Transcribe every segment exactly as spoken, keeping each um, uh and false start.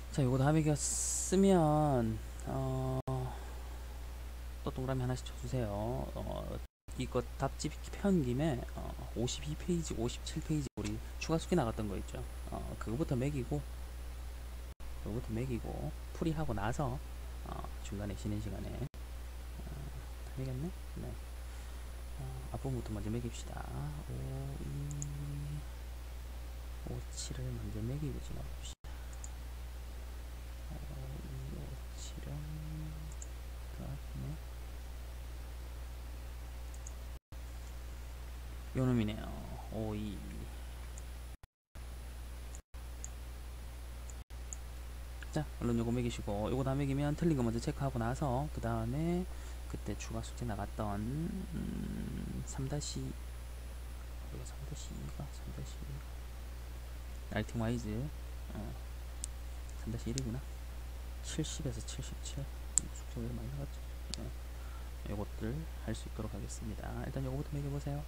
자, 요거 다음에 이거 쓰면 어, 또 동그라미 하나씩 쳐주세요. 어, 이거 답지 편 김에 어, 오십이 페이지, 오십칠 페이지 우리 추가 숙제 나갔던 거 있죠. 어, 그거부터 매기고 그거부터 매기고 풀이하고 나서 어, 중간에 쉬는 시간에 어, 다 매겼네? 네. 어, 앞부분부터 먼저 매깁시다. 오, 이, 오, 칠을 먼저 매기고 지나봅시다. 오, 이, 오, 칠은 그 앞에 요 놈이네요. 오, 이. 자, 얼른 요거 매기시고 요거 다 매기면 틀린 거 먼저 체크하고 나서 그 다음에 그때 추가 숙제 나갔던 음, 삼 다시 이거 삼 다시 이가 삼 다시 라이팅 와이즈 어, 삼 다시 일이구나. 칠십에서 칠십칠 숙제 왜 이렇게 많이 나갔지? 네, 요것들 할 수 있도록 하겠습니다. 일단 요거부터 매겨보세요.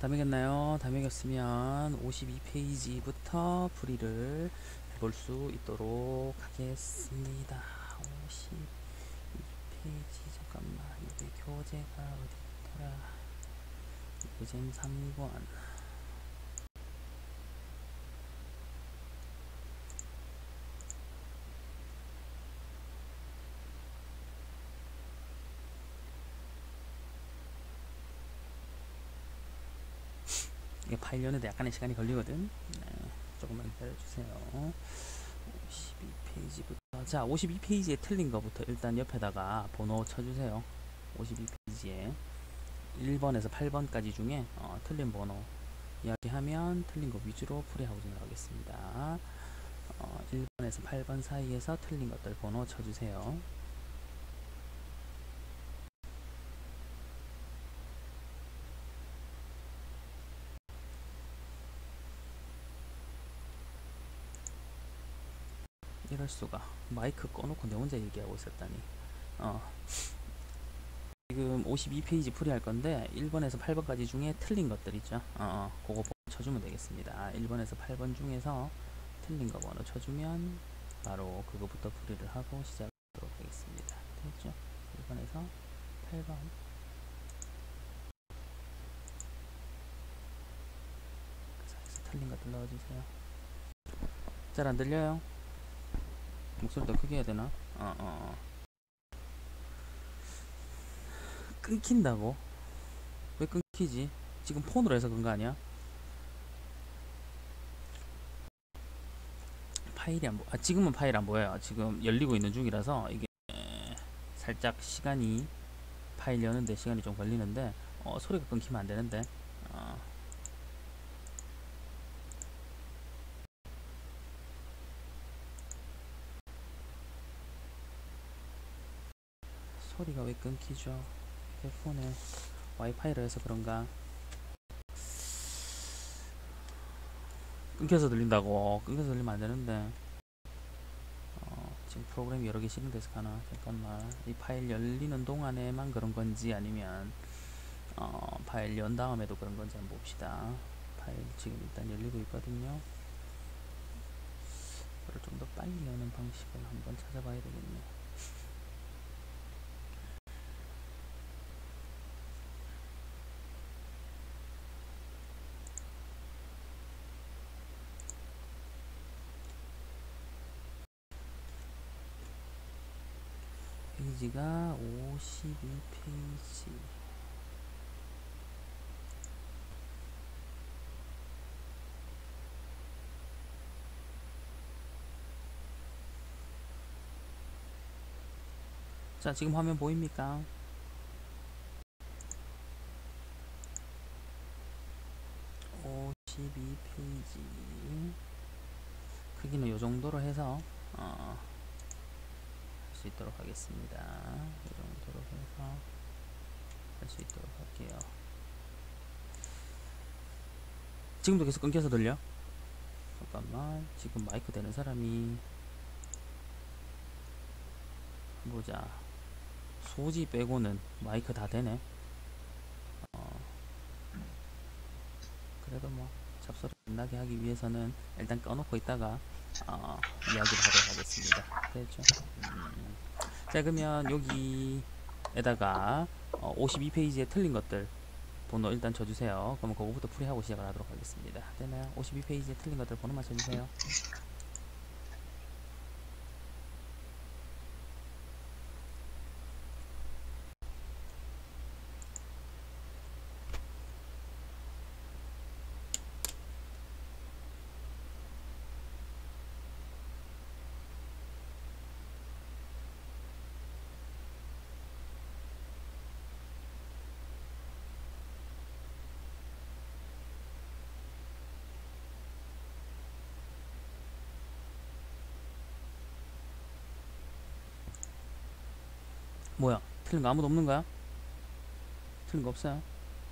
다 매겼나요? 다 매겼으면 오십이 페이지부터 풀이를 해볼 수 있도록 하겠습니다. 오십이 페이지 잠깐만, 이게 교재가 어디 있더라? 교재는 삼 권. 이게 파일 여는데 약간의 시간이 걸리거든. 네, 조금만 기다려주세요. 오십이 페이지부터. 자, 오십이 페이지에 틀린 거부터 일단 옆에다가 번호 쳐주세요. 오십이 페이지에 일 번에서 팔 번까지 중에 어, 틀린 번호 이야기하면 틀린 거 위주로 풀이하고 진행하겠습니다. 어, 일 번에서 팔 번 사이에서 틀린 것들 번호 쳐주세요. 이럴 수가. 마이크 꺼놓고 내 혼자 얘기하고 있었다니. 어. 지금 오십이 페이지 풀이할 건데 일 번에서 팔 번까지 중에 틀린 것들 있죠. 어, 어, 그거 번호 쳐주면 되겠습니다. 일 번에서 팔 번 중에서 틀린 거 번호 쳐주면 바로 그거부터 풀이를 하고 시작하도록 하겠습니다. 됐죠? 일 번에서 팔 번. 그 사이에서 틀린 것들 넣어주세요. 잘 안 들려요? 목소리 더 크게 해야 되나? 어, 어, 어. 끊긴다고? 왜 끊기지? 지금 폰으로 해서 그런 거 아니야? 파일이 안 보, 아, 지금은 파일 안 보여요. 지금 열리고 있는 중이라서 이게 살짝 시간이, 파일 여는데 시간이 좀 걸리는데, 어, 소리가 끊기면 안 되는데, 어. 소리가 왜 끊기죠? 폰에 와이파이로 해서 그런가? 끊겨서 들린다고. 끊겨서 들리면 안 되는데. 어, 지금 프로그램이 여러 개 실행돼서 가나? 잠깐만. 이 파일 열리는 동안에만 그런 건지 아니면 어, 파일 연 다음에도 그런 건지 한번 봅시다. 파일 지금 일단 열리고 있거든요. 이걸 좀 더 빨리 여는 방식을 한번 찾아봐야 되겠네. 페이지가 오십이 페이지. 자, 지금 화면 보입니까? 오십이 페이지. 크기는 이 정도로 해서 어, 할 수 있도록 하겠습니다. 이 정도로 해서 할 수 있도록 할게요. 지금도 계속 끊겨서 들려? 잠깐만. 지금 마이크 되는 사람이 보자. 소지 빼고는 마이크 다 되네. 어, 그래도 뭐 잡소리 안 나게 하기 위해서는 일단 꺼놓고 있다가 어, 이야기를 하도록 하겠습니다. 됐죠? 음. 자, 그러면 여기에다가 어, 오십이 페이지에 틀린 것들 번호 일단 쳐주세요. 그러면 그거부터 풀이하고 시작을 하도록 하겠습니다. 되나요? 오십이 페이지에 틀린 것들 번호만 쳐주세요. 뭐야? 틀린 거 아무도 없는 거야? 틀린 거 없어요?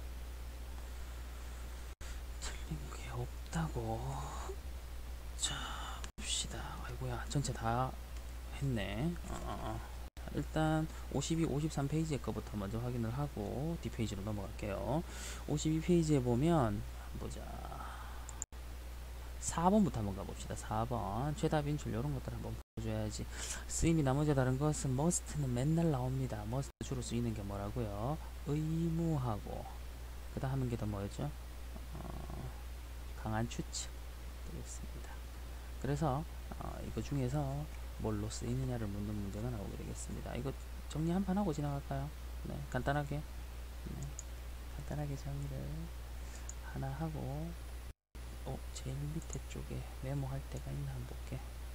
틀린 게 없다고. 자, 봅시다. 아이고야, 전체 다 했네. 어, 어, 어. 일단 오십이, 오십삼 페이지의 거부터 먼저 확인을 하고 뒷페이지로 넘어갈게요. 오십이 페이지에 보면 보자. 사 번부터 한번 가봅시다. 사 번 최다 빈출 이런 것들 한번 보여줘야지. 쓰임이 나머지 다른 것은 must는 맨날 나옵니다. must 주로 쓰이는 게 뭐라고요? 의무하고 그 다음 한 게 더 뭐였죠? 어, 강한 추측 되겠습니다. 그래서 어, 이거 중에서 뭘로 쓰이느냐를 묻는 문제가 나오게 되겠습니다. 이거 정리 한 판 하고 지나갈까요? 네, 간단하게 네, 간단하게 정리를 하나 하고 어, 제일 밑에 쪽에 메모할 때가 있나 한번 볼게.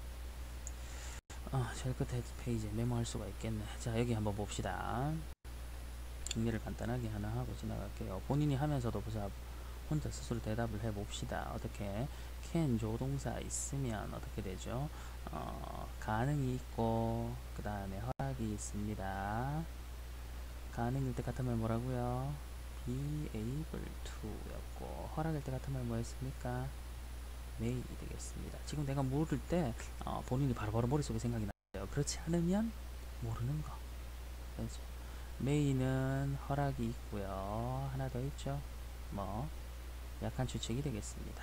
어, 제일 끝에 페이지에 메모할 수가 있겠네. 자, 여기 한번 봅시다. 정리를 간단하게 하나 하고 지나갈게요. 본인이 하면서도 보자. 혼자 스스로 대답을 해봅시다. 어떻게 can 조동사 있으면 어떻게 되죠? 어, 가능이 있고 그 다음에 허락이 있습니다. 가능일 때 같은 말 뭐라고요? be able to 였고 허락일 때 같은 말 뭐였습니까? may 되겠습니다. 지금 내가 모를 때 어, 본인이 바로바로 머릿속에 생각이 나요. 그렇지 않으면 모르는 거. 그렇죠? may는 허락이 있고요. 하나 더 있죠. 뭐 약한 추측이 되겠습니다.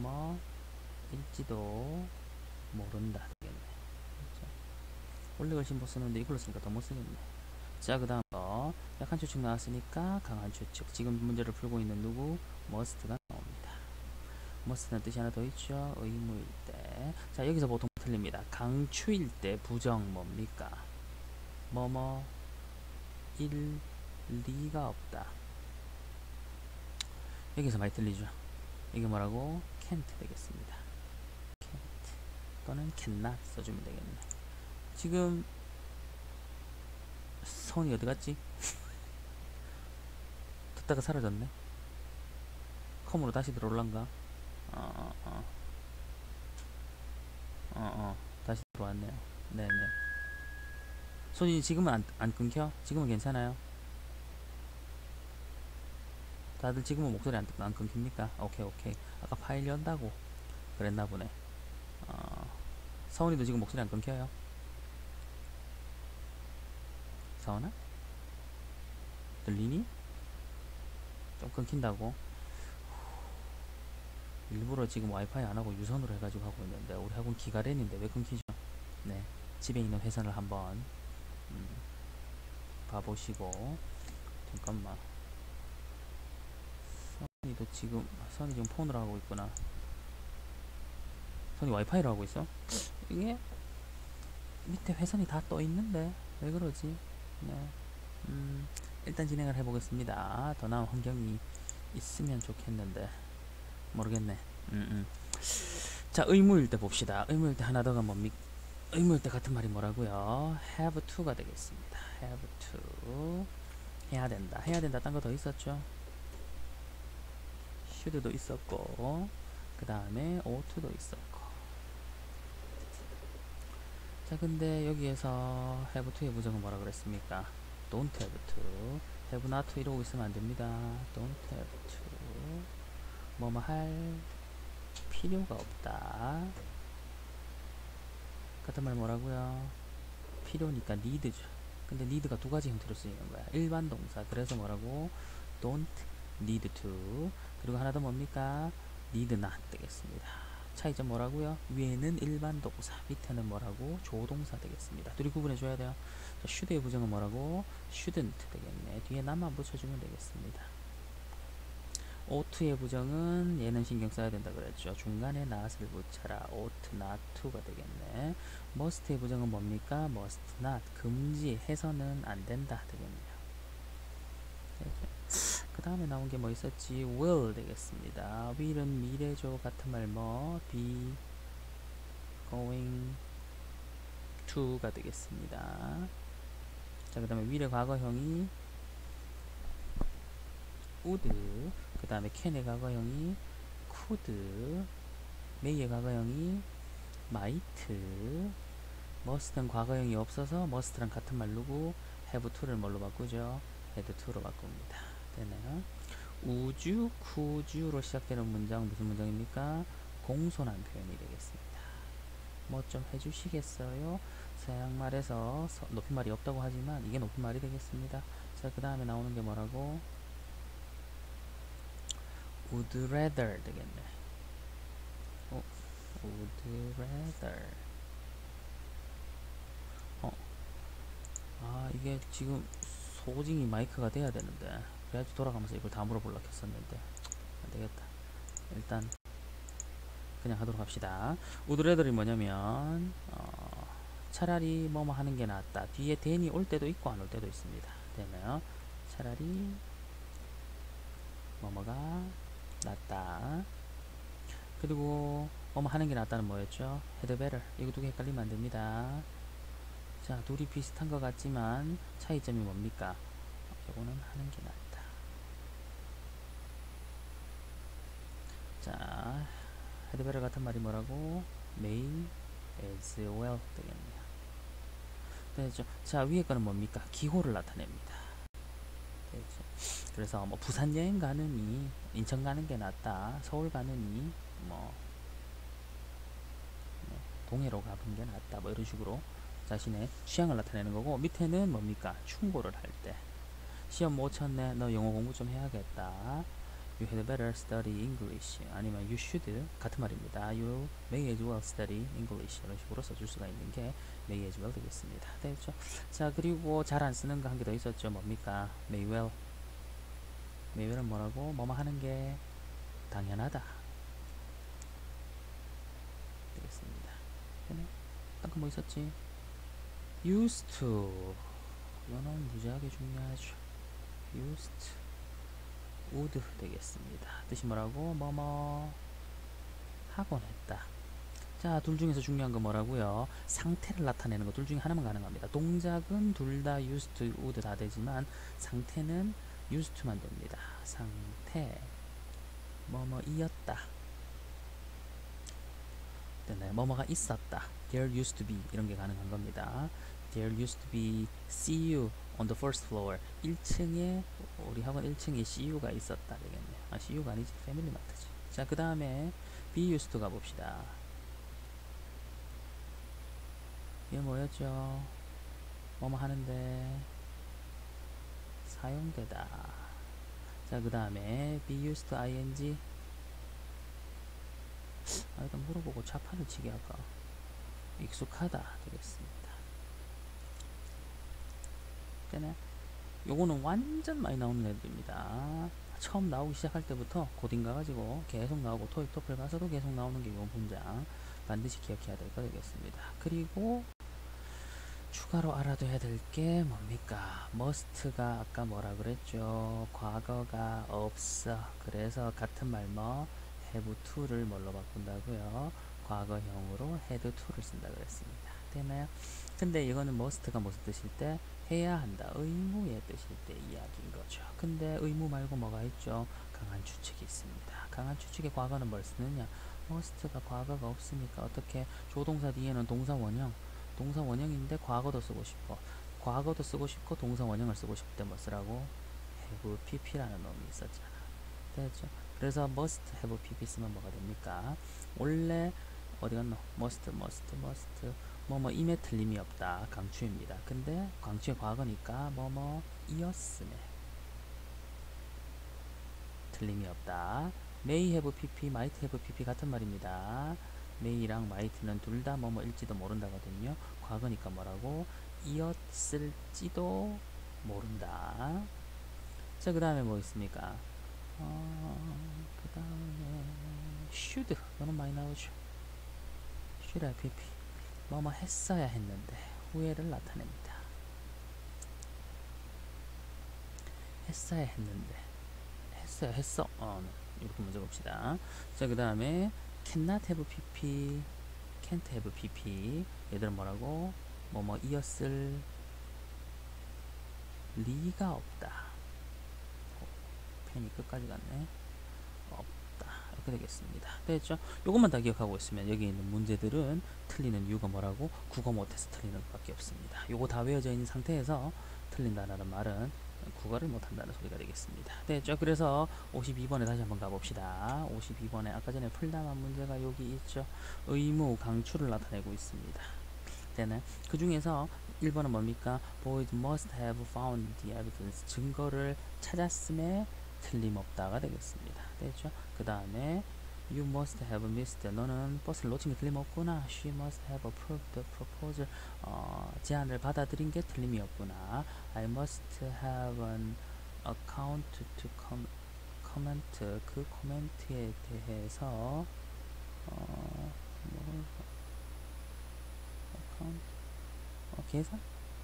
뭐뭐일지도 모른다 되겠네. 그렇죠? 원래 걸신보 쓰는데 이걸로 쓰니까 더 못 쓰겠네. 자, 그 다음 거 약한 추측 나왔으니까 강한 추측. 지금 문제를 풀고 있는 누구? must가 나옵니다. must는 뜻이 하나 더 있죠. 의무일 때. 자, 여기서 보통 틀립니다. 강추일 때 부정 뭡니까? 뭐뭐 일 리가 없다. 여기서 많이 틀리죠. 이게 뭐라고? can't 되겠습니다. can't 또는 cannot 써주면 되겠네. 지금 서운이 어디 갔지? 듣다가 사라졌네. 컴으로 다시 들어올란가? 어어어 어, 어, 어. 다시 들어왔네요. 네네. 손이 지금은 안, 안 끊겨? 지금은 괜찮아요? 다들 지금은 목소리 안, 안 끊깁니까? 오케이 오케이. 아까 파일 연다고 그랬나 보네. 어, 서원이도 지금 목소리 안 끊겨요? 서원아? 들리니? 좀 끊긴다고? 일부러 지금 와이파이 안하고 유선으로 해가지고 하고 있는데 우리 학원 기가랜인데 왜 끊기죠? 네, 집에 있는 회선을 한번 음, 봐보시고. 잠깐만, 선이도 지금 선이 지금 폰으로 하고 있구나. 선이 와이파이로 하고 있어? 이게 밑에 회선이 다 떠 있는데 왜 그러지? 네, 음, 일단 진행을 해보겠습니다. 더 나은 환경이 있으면 좋겠는데 모르겠네. 음, 음. 자, 의무일 때 봅시다. 의무일 때 하나 더가 뭡니까? 의무일 때 같은 말이 뭐라고요? have to가 되겠습니다. have to 해야 된다. 해야 된다. 딴 거 더 있었죠? should도 있었고 그 다음에 ought to도 있었고. 자, 근데 여기에서 have to의 부정은 뭐라 그랬습니까? don't have to, have not to 이러고 있으면 안 됩니다. don't have to 뭐뭐 할 필요가 없다. 같은 말 뭐라고요? 필요니까 need죠. 근데 need가 두 가지 형태로 쓰이는 거야. 일반 동사. 그래서 뭐라고? don't need to. 그리고 하나 더 뭡니까? need not 되겠습니다. 차이점 뭐라고요? 위에는 일반 동사, 밑에는 뭐라고? 조동사 되겠습니다. 둘이 구분해 줘야 돼요. 자, should의 부정은 뭐라고? shouldn't 되겠네. 뒤에 not만 붙여주면 되겠습니다. ouught의 부정은 얘는 신경 써야 된다 그랬죠. 중간에 not을 붙여라. ought not to가 되겠네. must의 부정은 뭡니까? must not, 금지, 해서는 안 된다 되겠네요. 그 다음에 나온 게 뭐 있었지? will 되겠습니다. will은 미래죠. 같은 말 뭐? be going to가 되겠습니다. 자, 그 다음에 will의 과거형이 would, 그 다음에 can의 과거형이 could, may의 과거형이 might, must는 과거형이 없어서 must랑 같은 말 누구? have to를 뭘로 바꾸죠? had to로 바꿉니다. 되나요? 우주, 쿠주로 시작되는 문장 무슨 문장입니까? 공손한 표현이 되겠습니다. 뭐 좀 해주시겠어요? 서양말에서 서- 높임말이 없다고 하지만 이게 높임말이 되겠습니다. 자, 그 다음에 나오는 게 뭐라고? would rather 되겠네. 어, would rather. 어, 아, 이게 지금 소진이 마이크가 돼야 되는데 그래야지 돌아가면서 이걸 다 물어보려고 했었는데 안 되겠다. 일단 그냥 하도록 합시다. would rather이 뭐냐면 어, 차라리 뭐뭐 하는 게 낫다. 뒤에 then이 올 때도 있고 안 올 때도 있습니다. 되나요? 차라리 뭐뭐가 낫다. 그리고 뭐뭐 하는 게 낫다는 뭐였죠? had better. 이거 두 개 헷갈리면 안 됩니다. 자, 둘이 비슷한 것 같지만 차이점이 뭡니까? 요거는 하는 게 낫다. 자, had better 같은 말이 뭐라고? may as well 되겠네요. 되죠? 자, 위에 거는 뭡니까? 기호를 나타냅니다. 되죠? 그래서 뭐 부산 여행 가느니 인천 가는 게 낫다. 서울 가느니 뭐 네, 동해로 가는 게 낫다. 뭐 이런 식으로 자신의 취향을 나타내는 거고, 밑에는 뭡니까? 충고를 할 때. 시험 못 쳤네. 너 영어 공부 좀 해야겠다. You had better study English. 아니면 you should 같은 말입니다. You may as well study English. 이런 식으로 써줄 수가 있는 게 may as well 되겠습니다. 됐죠? 자, 그리고 잘 안 쓰는 거 한 개 더 있었죠. 뭡니까? may well. may well은 뭐라고? 뭐뭐 하는 게 당연하다 되겠습니다. 되네? 딴 거 뭐 있었지? used to. 이거는 무지하게 중요하죠. used would 되겠습니다. 뜻이 뭐라고? 뭐뭐 하곤 했다. 자, 둘 중에서 중요한 건 뭐라고요? 상태를 나타내는 거 둘 중에 하나만 가능합니다. 동작은 둘 다 used to, would 다 되지만 상태는 used to만 됩니다. 상태 뭐뭐이었다. 됐나요? 뭐뭐가 있었다. There used to be 이런 게 가능한 겁니다. There used to be see you on the first floor. 일 층에 우리 학원 일 층에 씨유가 있었다 되겠네요. 아, 씨유가 아니지. 패밀리마트지. 자, 그 다음에 be used to 가봅시다. 이게 뭐였죠? 뭐뭐 하는데 사용되다. 자, 그 다음에 be used to ing. 아, 일단 물어보고 자판을 치게 할까? 익숙하다 되겠습니다. 되네? 요거는 완전 많이 나오는 애들입니다. 처음 나오기 시작할 때부터 고딩 가가지고 계속 나오고 토익 토플 가서도 계속 나오는 게 요 문장 반드시 기억해야 될 거 되겠습니다. 그리고 추가로 알아둬야 될 게 뭡니까? must가 아까 뭐라 그랬죠? 과거가 없어. 그래서 같은 말 뭐 have to를 뭘로 바꾼다고요? 과거형으로 had to를 쓴다 그랬습니다. 되나요? 근데 이거는 must가 무슨 뜻일 때? 해야 한다. 의무의 뜻일 때 이야기인 거죠. 근데 의무 말고 뭐가 있죠? 강한 추측이 있습니다. 강한 추측의 과거는 뭘 쓰느냐? must가 과거가 없으니까 어떻게 조동사 뒤에는 동사 원형 동사 원형인데 과거도 쓰고 싶어. 과거도 쓰고 싶고 동사 원형을 쓰고 싶을 때 뭐 쓰라고? have pp라는 놈이 있었잖아. 됐죠? 그래서 must have pp 쓰면 뭐가 됩니까? 원래 어디 갔노? must, must, must 뭐뭐 임에 틀림이 없다. 강추입니다. 근데 강추의 과거니까 뭐뭐 이었음에 틀림이 없다. may have pp, might have pp 같은 말입니다. may랑 might는 둘 다 뭐뭐일지도 모른다거든요. 과거니까 뭐라고? 이었을지도 모른다. 자, 그 다음에 뭐 있습니까? 어, 그 다음에 should. 이거는 많이 나오죠. should have pp. 뭐뭐 했어야 했는데 후회를 나타냅니다. 했어야 했는데 했어야 했어. 어, 이렇게 먼저 봅시다. 자, 그 다음에 cannot have pp, can't have pp. 얘들은 뭐라고? 뭐뭐 이었을 리가 없다. 어, 펜이 끝까지 갔네. 없다. 이렇게 되겠습니다. 됐죠? 요것만 다 기억하고 있으면 여기 있는 문제들은 틀리는 이유가 뭐라고? 국어 못해서 틀리는 것밖에 없습니다. 요거 다 외워져 있는 상태에서 틀린다는 말은 국어를 못한다는 소리가 되겠습니다. 됐죠? 그래서 오십이 번에 다시 한번 가봅시다. 오십이 번에 아까 전에 풀다만 문제가 여기 있죠. 의무, 강추를 나타내고 있습니다. 되나요? 그 중에서 일 번은 뭡니까? Boyd must have found the evidence. 증거를 찾았음에 틀림없다가 되겠습니다. 됐죠? 그 다음에 You must have missed. 너는 버스를 놓친 게 틀림없구나. She must have approved the proposal. 어, 제안을 받아들인 게 틀림이 없구나. I must have an account to com, comment. 그 코멘트에 대해서 어, 뭐, account, 어, 계산?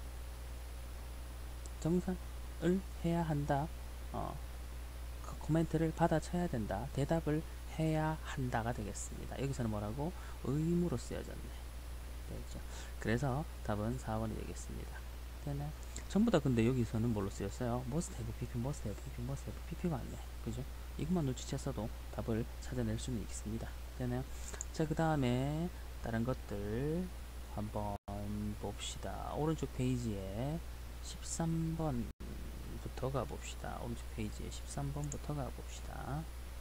정산을 해야 한다. 어, 그 코멘트를 받아쳐야 된다. 대답을 해야 한다가 되겠습니다. 여기서는 뭐라고? 의무로 쓰여졌네. 되죠? 그래서 답은 사 번이 되겠습니다. 되나요? 전부 다 근데 여기서는 뭘로 쓰였어요? must have pp, must have pp, must have pp가 왔네. 그죠? 이것만 눈치챘어도 답을 찾아낼 수는 있습니다. 되나요? 자, 그 다음에 다른 것들 한번 봅시다. 오른쪽 페이지에 십삼 번부터 가봅시다. 오른쪽 페이지에 십삼 번부터 가봅시다.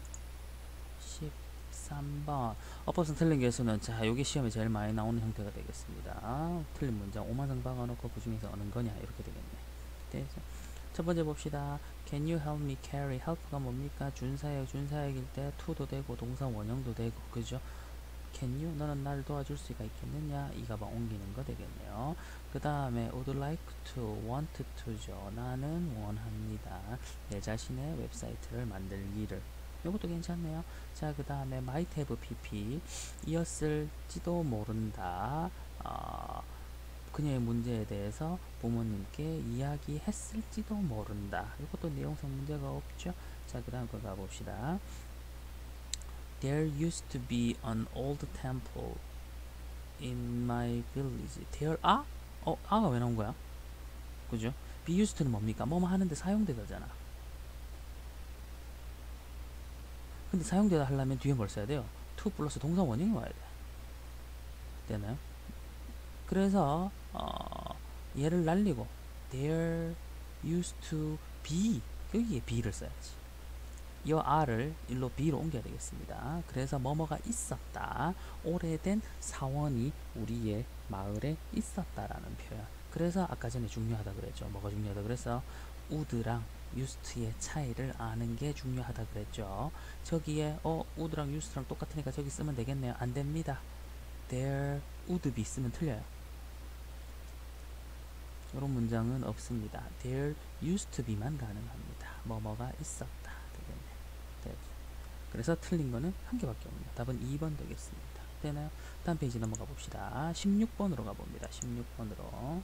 십삼 번. 어법성 틀린 개수는, 자, 요게 시험에 제일 많이 나오는 형태가 되겠습니다. 틀린 문장 오만 성 박아놓고 그 중에서 어느 거냐, 이렇게 되겠네. 네, 첫 번째 봅시다. Can you help me carry? help가 뭡니까? 준사역, 준사역일 때 to도 되고 동사 원형도 되고, 그죠? Can you? 너는 나를 도와줄 수가 있겠느냐? 이가 막 옮기는 거 되겠네요. 그 다음에 would like to, want to죠. 나는 원합니다. 내 자신의 웹사이트를 만들기를. 이것도 괜찮네요. 자, 그 다음에 might have pp. 이었을지도 모른다. 어, 그녀의 문제에 대해서 부모님께 이야기했을지도 모른다. 이것도 내용상 문제가 없죠. 자, 그 다음 거 가봅시다. There used to be an old temple in my village. There are? 어, 아가 왜 나온 거야? 그죠? be used to는 뭡니까? 뭐뭐 하는데 사용되다잖아. 근데 사용되다 하려면 뒤에 뭘 써야 돼요? to 플러스 동사 원형이 와야 돼. 되나요? 그래서 어, 얘를 날리고 there used to be, 여기에 be를 써야지. 이 R을 일로 B로 옮겨야 되겠습니다. 그래서 뭐뭐가 있었다. 오래된 사원이 우리의 마을에 있었다라는 표현. 그래서 아까 전에 중요하다 그랬죠. 뭐가 중요하다 그래서 would랑 used의 차이를 아는 게 중요하다 그랬죠. 저기에 어 would랑 used랑 똑같으니까 저기 쓰면 되겠네요. 안 됩니다. there would be 쓰면 틀려요. 이런 문장은 없습니다. there used to be만 가능합니다. 뭐뭐가 있었다. 그래서 틀린 거는 한 개밖에 없네요. 답은 이 번 되겠습니다. 되나요? 다음 페이지 넘어가 봅시다. 십육 번으로 가봅니다. 십육 번으로.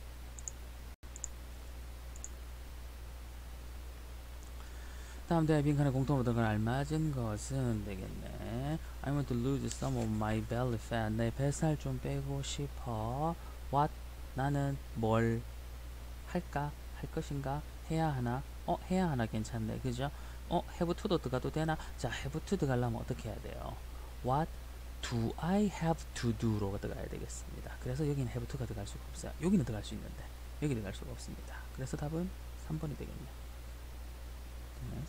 다음 대화에 빈칸에 공통으로 들어간 알맞은 것은 되겠네. I want to lose some of my belly fat. 내 뱃살 좀 빼고 싶어. What? 나는 뭘 할까? 할 것인가? 해야 하나? 어, 해야 하나 괜찮네. 그죠? 어, have to도 들어가도 되나? 자, have to 들어가려면 어떻게 해야 돼요? What do I have to do로 들어가야 되겠습니다. 그래서 여기는 have to가 들어갈 수가 없어요. 여기는 들어갈 수 있는데 여기 들어갈 수가 없습니다. 그래서 답은 삼 번이 되겠네요. 네.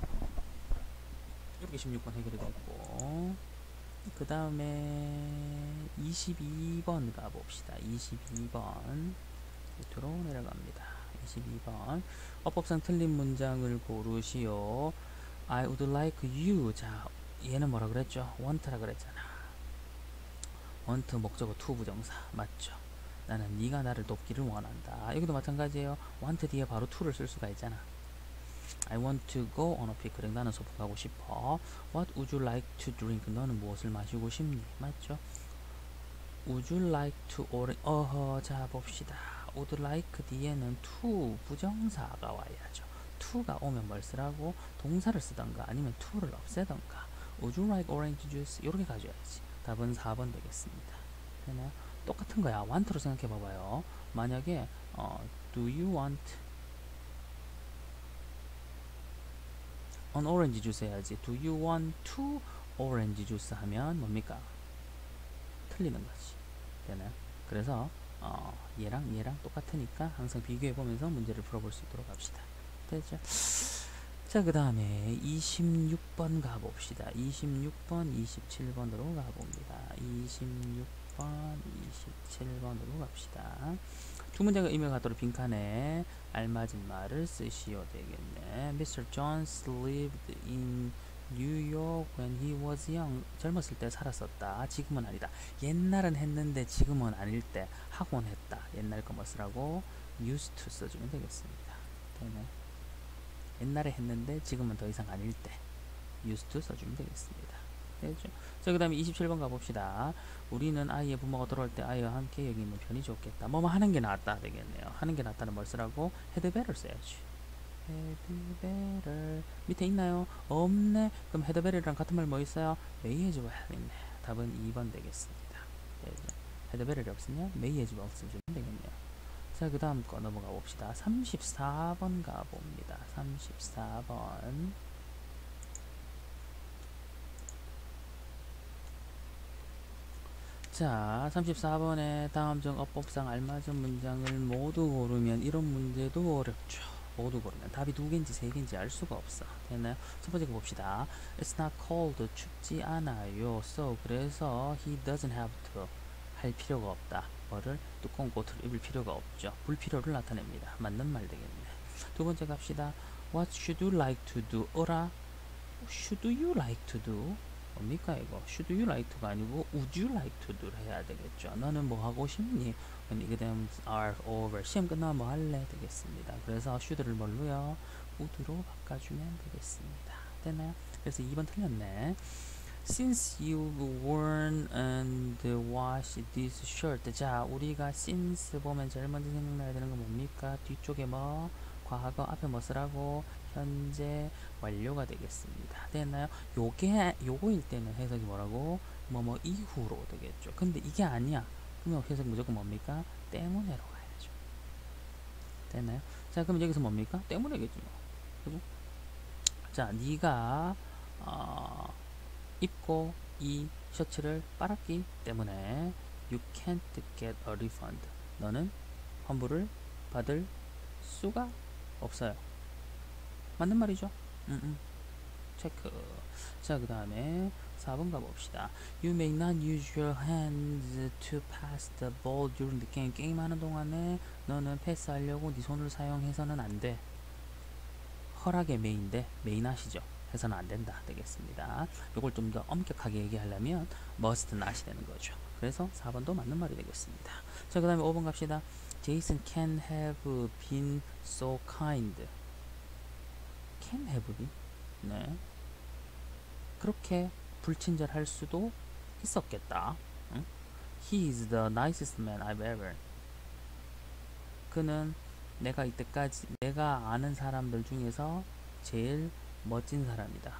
이렇게 십육 번 해결이 됐고, 그 다음에 이십이 번 가봅시다. 이십이 번 밑으로 내려갑니다. 이십이 번. 어법상 틀린 문장을 고르시오. I would like you. 자, 얘는 뭐라 그랬죠? want라 그랬잖아. want 목적어 to 부정사 맞죠? 나는 네가 나를 돕기를 원한다. 여기도 마찬가지예요. want 뒤에 바로 to를 쓸 수가 있잖아. I want to go on a picnic. 나는 소풍 가고 싶어. What would you like to drink? 너는 무엇을 마시고 싶니? 맞죠? Would you like to orange? 어허, 자 봅시다. would like 뒤에는 to 부정사가 와야죠. to가 오면 뭘 쓰라고? 동사를 쓰던가 아니면 to를 없애던가. Would you like orange juice? 이렇게 가져야지. 답은 사 번 되겠습니다. 되나요? 똑같은 거야. want로 생각해 봐봐요. 만약에 어, do you want an orange juice 해야지. do you want to orange juice 하면 뭡니까? 틀리는 거지. 되나요? 그래서 어, 얘랑 얘랑 똑같으니까 항상 비교해 보면서 문제를 풀어볼 수 있도록 합시다. 됐죠? 자, 그 다음에 이십육 번 가봅시다. 이십육 번, 이십칠 번으로 가봅니다. 이십육 번, 이십칠 번으로 갑시다. 두 문제가 의미가 같도록 빈칸에 알맞은 말을 쓰시오 되겠네. 미스터 Jones lived in New York when he was young. 젊었을 때 살았었다. 지금은 아니다. 옛날은 했는데 지금은 아닐 때 하곤 했다. 옛날 거 뭐 쓰라고? used to 써주면 되겠습니다. 되네. 옛날에 했는데 지금은 더 이상 아닐 때 used to 써주면 되겠습니다. 되죠? 자, 그 다음에 이십칠 번 가봅시다. 우리는 아이의 부모가 돌아올 때 아이와 함께 여기 있는 편이 좋겠다. 뭐뭐 하는 게 낫다 되겠네요. 하는 게 낫다는 뭘 쓰라고? had better 써야지. had better 밑에 있나요? 없네. 그럼 had better랑 같은 말 뭐 있어요? may as well 있네. 답은 이 번 되겠습니다. 되죠? had better이 없으면 may as well 써주면 되겠네요. 자, 그 다음 거 넘어가 봅시다. 삼십사 번 가봅니다. 삼십사 번. 자, 삼십사 번에 다음 중 어법상 알맞은 문장을 모두 고르면 이런 문제도 어렵죠. 모두 고르면 답이 두 개인지 세 개인지 알 수가 없어. 됐나요? 첫 번째 거 봅시다. It's not cold. 춥지 않아요. So, 그래서 he doesn't have to. 할 필요가 없다. 뭐를? 두꺼운 코트를 입을 필요가 없죠. 불필요를 나타냅니다. 맞는 말 되겠네. 두 번째 갑시다. What should you like to do? 어라? Should you like to do? 뭡니까 이거? Should you like to가 아니고 Would you like to do 해야 되겠죠. 너는 뭐 하고 싶니? 이게 되면 are over. 시험 끝나면 뭐 할래? 되겠습니다. 그래서 should를 뭘로요? would로 바꿔주면 되겠습니다. 됐나요? 그래서 이 번 틀렸네. Since you've worn and washed this shirt. 자, 우리가 since 보면 제일 먼저 생각나야 되는 건 뭡니까? 뒤쪽에 뭐? 과거, 앞에 뭐 쓰라고? 현재 완료가 되겠습니다. 됐나요? 요게, 요거일 때는 해석이 뭐라고? 뭐 뭐 이후로 되겠죠. 근데 이게 아니야. 그러면 해석 무조건 뭡니까? 때문에로 가야죠. 됐나요? 자, 그럼 여기서 뭡니까? 때문에겠지 뭐. 그죠? 자, 네가 어, 입고 이 셔츠를 빨았기 때문에 you can't get a refund. 너는 환불을 받을 수가 없어요. 맞는 말이죠? 음, 음. 체크. 자, 그 다음에 사 번 가봅시다. You may not use your hands to pass the ball during the game. 게임하는 동안에 너는 패스하려고 네 손을 사용해서는 안 돼. 허락의 may인데 may not이죠. 해서는 안 된다 되겠습니다. 이걸 좀 더 엄격하게 얘기하려면 must not이 되는 거죠. 그래서 사 번도 맞는 말이 되겠습니다. 자, 그 다음에 오 번 갑시다. Jason can have been so kind. can have been? 네. 그렇게 불친절할 수도 있었겠다. 응? He is the nicest man I've ever. 그는 내가 이때까지 내가 아는 사람들 중에서 제일 멋진 사람이다.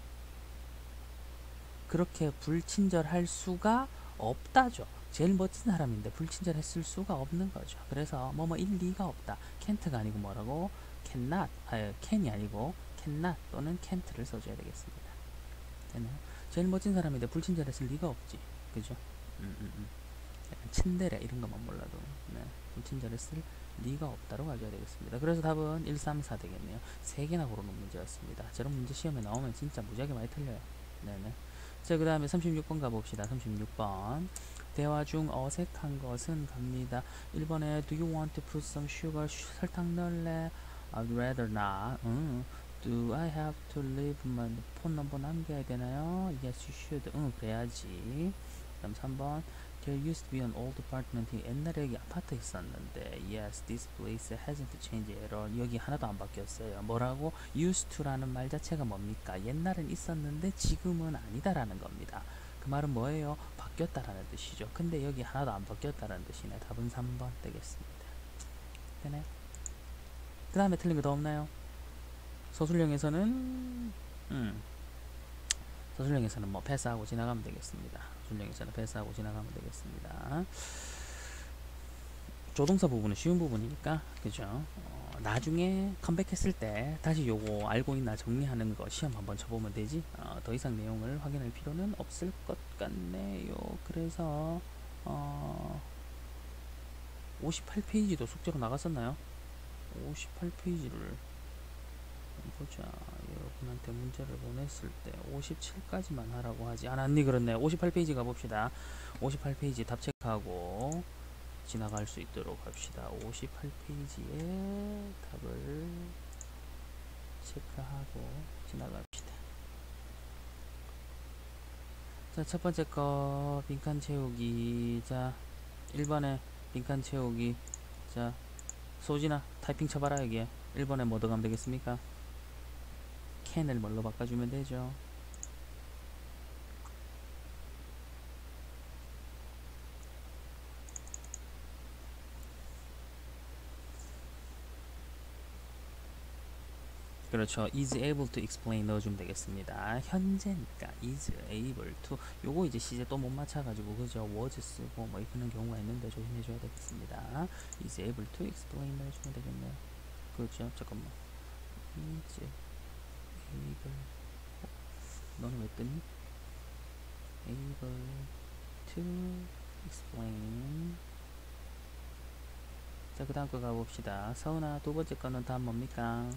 그렇게 불친절할 수가 없다죠. 제일 멋진 사람인데 불친절했을 수가 없는 거죠. 그래서 뭐뭐 일 리가 없다. can't가 아니고 뭐라고? cannot. 아, can이 아니고 cannot 또는 can't를 써줘야 되겠습니다. 되나요? 제일 멋진 사람인데 불친절했을 리가 없지. 그죠? 음, 음, 음. 약간 츤데레 이런 것만 몰라도 네. 불친절했을 리가 없다로 가져야 되겠습니다. 그래서 답은 일, 삼, 사 되겠네요. 세 개나 고르는 문제였습니다. 저런 문제 시험에 나오면 진짜 무지하게 많이 틀려요. 네네. 자, 그 다음에 삼십육 번 가봅시다. 삼십육 번. 대화 중 어색한 것은 갑니다. 일 번에 Do you want to put some sugar? 설탕 넣을래? I'd rather not. 응. Do I have to leave my 폰 넘버 남겨야 되나요? Yes, you should. 응, 그래야지. 그다음 삼 번. There used to be an old apartment. 옛날에 여기 아파트 있었는데 Yes, this place hasn't changed at all. 여기 하나도 안 바뀌었어요. 뭐라고? used to라는 말 자체가 뭡니까? 옛날엔 있었는데 지금은 아니다라는 겁니다. 그 말은 뭐예요? 바뀌었다라는 뜻이죠. 근데 여기 하나도 안 바뀌었다라는 뜻이네. 답은 삼 번 되겠습니다. 되나요? 그 다음에 틀린 거 더 없나요? 서술형에서는 음, 서술형에서는 뭐 패스하고 지나가면 되겠습니다. 서술형에서는 패스하고 지나가면 되겠습니다. 조동사 부분은 쉬운 부분이니까 그죠? 어, 나중에 컴백했을 때 다시 요거 알고 있나 정리하는 거 시험 한번 쳐보면 되지. 어, 더 이상 내용을 확인할 필요는 없을 것 같네요. 그래서 어, 오십팔 페이지도 숙제로 나갔었나요? 오십팔 페이지를 보자. 여러분한테 문제를 보냈을 때 오십칠까지만 하라고 하지 않았니? 그렇네. 오십팔 페이지 가봅시다. 오십팔 페이지 답 체크하고 지나갈 수 있도록 합시다. 오십팔 페이지에 답을 체크하고 지나갑시다. 자, 첫 번째 거 빈칸 채우기. 자, 일 번에 빈칸 채우기. 자, 소진아 타이핑 쳐봐라. 여기에 일 번에 뭐 들어가면 되겠습니까? 캔을 뭘로 바꿔주면 되죠. 그렇죠. is able to explain 넣어주면 되겠습니다. 현재니까 is able to. 요거 이제 시제 또 못 맞춰가지고 그죠. was 쓰고 뭐 이런 경우가 있는데 조심해줘야 되겠습니다. is able to explain 넣어주면 되겠네요. 그렇죠. 잠깐만. is able. 어, 너는 왜 뜨니? able to explain. 자, 그 다음 거 가봅시다. 서은아, 두 번째 거는 다음 뭡니까?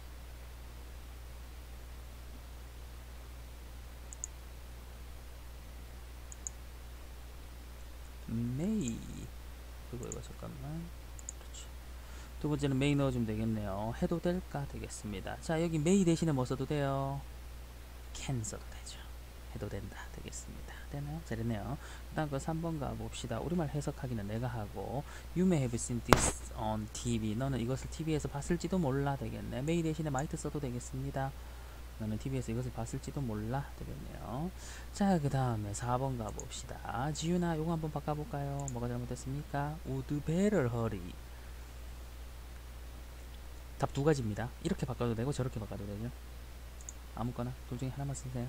may. 그리고 이거 잠깐만. 그렇죠. 두 번째는 may 넣어주면 되겠네요. 해도 될까? 되겠습니다. 자, 여기 may 대신에 뭐 써도 돼요? can 써도 되죠. 해도 된다. 되겠습니다. 되나요? 잘했네요. 그 다음 거 삼 번 가봅시다. 우리말 해석하기는 내가 하고 You may have seen this on 티비. 너는 이것을 티비에서 봤을지도 몰라. 되겠네. may 대신에 might 써도 되겠습니다. 너는 티비에서 이것을 봤을지도 몰라. 되겠네요. 자, 그 다음에 사 번 가봅시다. 지윤아, 요거 한번 바꿔볼까요? 뭐가 잘못됐습니까? Would better hurry. 답 두 가지입니다. 이렇게 바꿔도 되고 저렇게 바꿔도 되죠. 아무거나 둘 중에 하나만 쓰세요.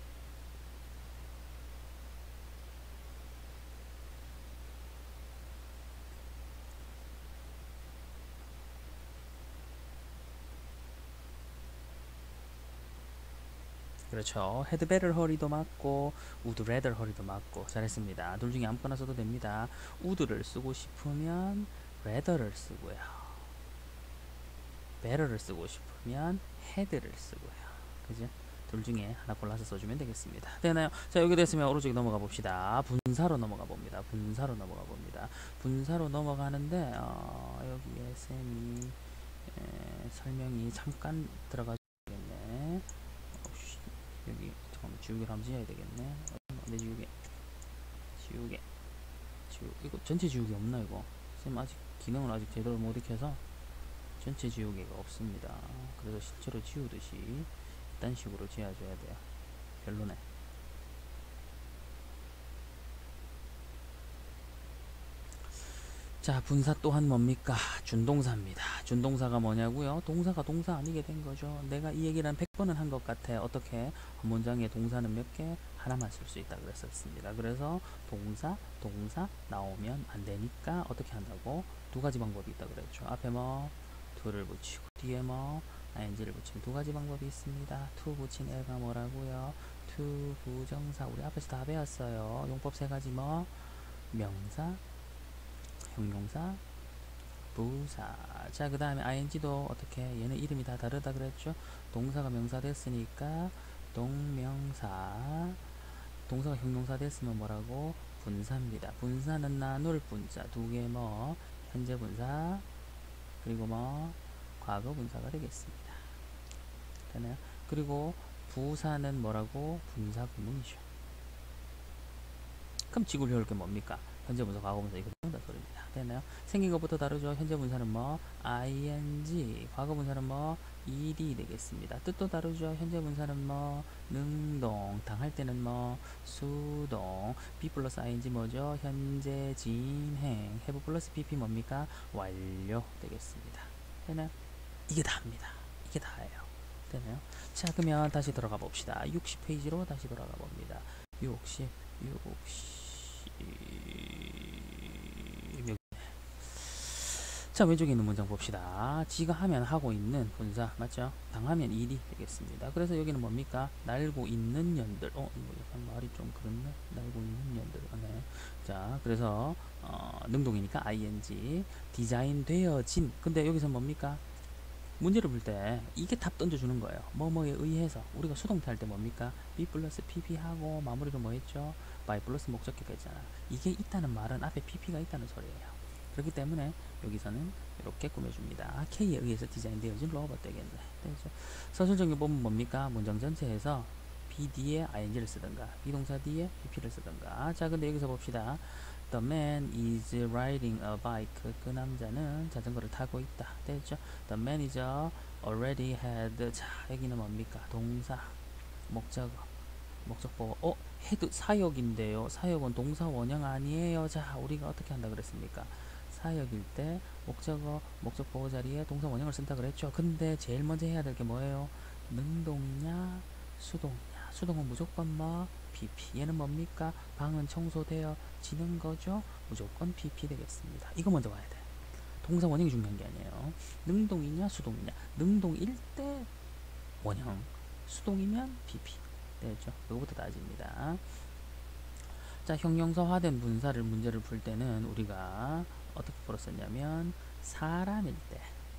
그렇죠. had better hurry도 맞고 would rather hurry도 맞고 잘했습니다. 둘 중에 아무거나 써도 됩니다. would를 쓰고 싶으면 rather를 쓰고요. better를 쓰고 싶으면 had를 쓰고요. 그죠? 둘 중에 하나 골라서 써주면 되겠습니다. 되나요? 자, 여기 됐으면 오른쪽에 넘어가 봅시다. 분사로 넘어가 봅니다. 분사로 넘어가 봅니다. 분사로 넘어가는데 어, 여기에 쌤이 에, 설명이 잠깐 들어가 주겠네. 여기 잠깐만 지우개를 한번 지어야 되겠네. 내 지우개 지우개 지우 이거 전체 지우개 없나 이거? 쌤 아직 기능을 아직 제대로 못 익혀서 전체 지우개가 없습니다. 그래서 실제로 지우듯이 이딴 식으로 지어줘야 돼요. 별로네. 자, 분사 또한 뭡니까? 준동사입니다. 준동사가 뭐냐고요? 동사가 동사 아니게 된 거죠. 내가 이 얘기를 한 백 번은 한 것 같아. 어떻게? 한 문장에 동사는 몇 개? 하나만 쓸 수 있다 그랬었습니다. 그래서 동사, 동사 나오면 안 되니까 어떻게 한다고? 두 가지 방법이 있다 그랬죠. 앞에 뭐? to를 붙이고 뒤에 뭐? ing를 붙이는 두 가지 방법이 있습니다. to 붙인 애가 뭐라고요? to 부정사. 우리 앞에서 다 배웠어요. 용법 세 가지 뭐? 명사, 형용사, 부사. 자, 그 다음에 ing도 어떻게? 얘는 이름이 다 다르다 그랬죠? 동사가 명사 됐으니까 동명사. 동사가 형용사 됐으면 뭐라고? 분사입니다. 분사는 나눌 분자 두 개 뭐? 현재 분사 그리고 뭐? 과거 분사가 되겠습니다. 되나요? 그리고 부사는 뭐라고? 분사 구문이죠. 그럼 지구를 해올 게 뭡니까? 현재 분사, 과거 분사 이거 된다 소리입니다. 되나요? 생긴 것부터 다르죠. 현재 분사는 뭐? ing. 과거 분사는 뭐? ed 되겠습니다. 뜻도 다르죠. 현재 분사는 뭐? 능동. 당할 때는 뭐? 수동. be 플러스 ing 뭐죠? 현재 진행. have 플러스 pp 뭡니까? 완료 되겠습니다. 되나요? 이게 다입니다. 이게 다예요. 되나요? 자, 그러면 다시 들어가 봅시다. 육십 페이지로 다시 돌아가 봅니다. 육십, 육십. 자, 왼쪽에 있는 문장 봅시다. 지가 하면 하고 있는 분사 맞죠? 당하면 일이 되겠습니다. 그래서 여기는 뭡니까? 날고 있는 년들. 어, 이거 약간 말이 좀 그렇네. 날고 있는 년들. 네. 자, 그래서 어, 능동이니까 ing. 디자인 되어진. 근데 여기서 뭡니까? 문제를 풀 때 이게 답 던져주는 거예요. 뭐뭐에 의해서. 우리가 수동태 할 때 뭡니까? be 플러스 pp 하고 마무리로 뭐 했죠? by 플러스 목적격 했잖아. 이게 있다는 말은 앞에 pp가 있다는 소리예요. 그렇기 때문에 여기서는 이렇게 꾸며줍니다. K에 의해서 디자인되어진 로봇 되겠네. 되죠? 서술적인 보면 뭡니까? 문장 전체에서 be 뒤에 ing를 쓰든가 비동사 뒤에 pp를 쓰든가. 자, 근데 여기서 봅시다. The man is riding a bike. 그 남자는 자전거를 타고 있다. 됐죠? The manager already had. 자, 여기는 뭡니까? 동사, 목적어, 목적보호. 어? had 사역인데요. 사역은 동사 원형 아니에요. 자, 우리가 어떻게 한다 그랬습니까? 사역일 때 목적어, 목적보호 자리에 동사 원형을 쓴다 그랬죠. 근데 제일 먼저 해야 될 게 뭐예요? 능동이냐, 수동이냐. 수동은 무조건 뭐? pp. 얘는 뭡니까? 방은 청소되어 지는 거죠. 무조건 pp 되겠습니다. 이거 먼저 와야 돼. 동사 원형이 중요한 게 아니에요. 능동이냐 수동이냐. 능동일 때 원형, 수동이면 pp. 되죠. 이거부터 따집니다. 자, 형용사화된 분사를 문제를 풀 때는 우리가 어떻게 풀었었냐면 사람일 때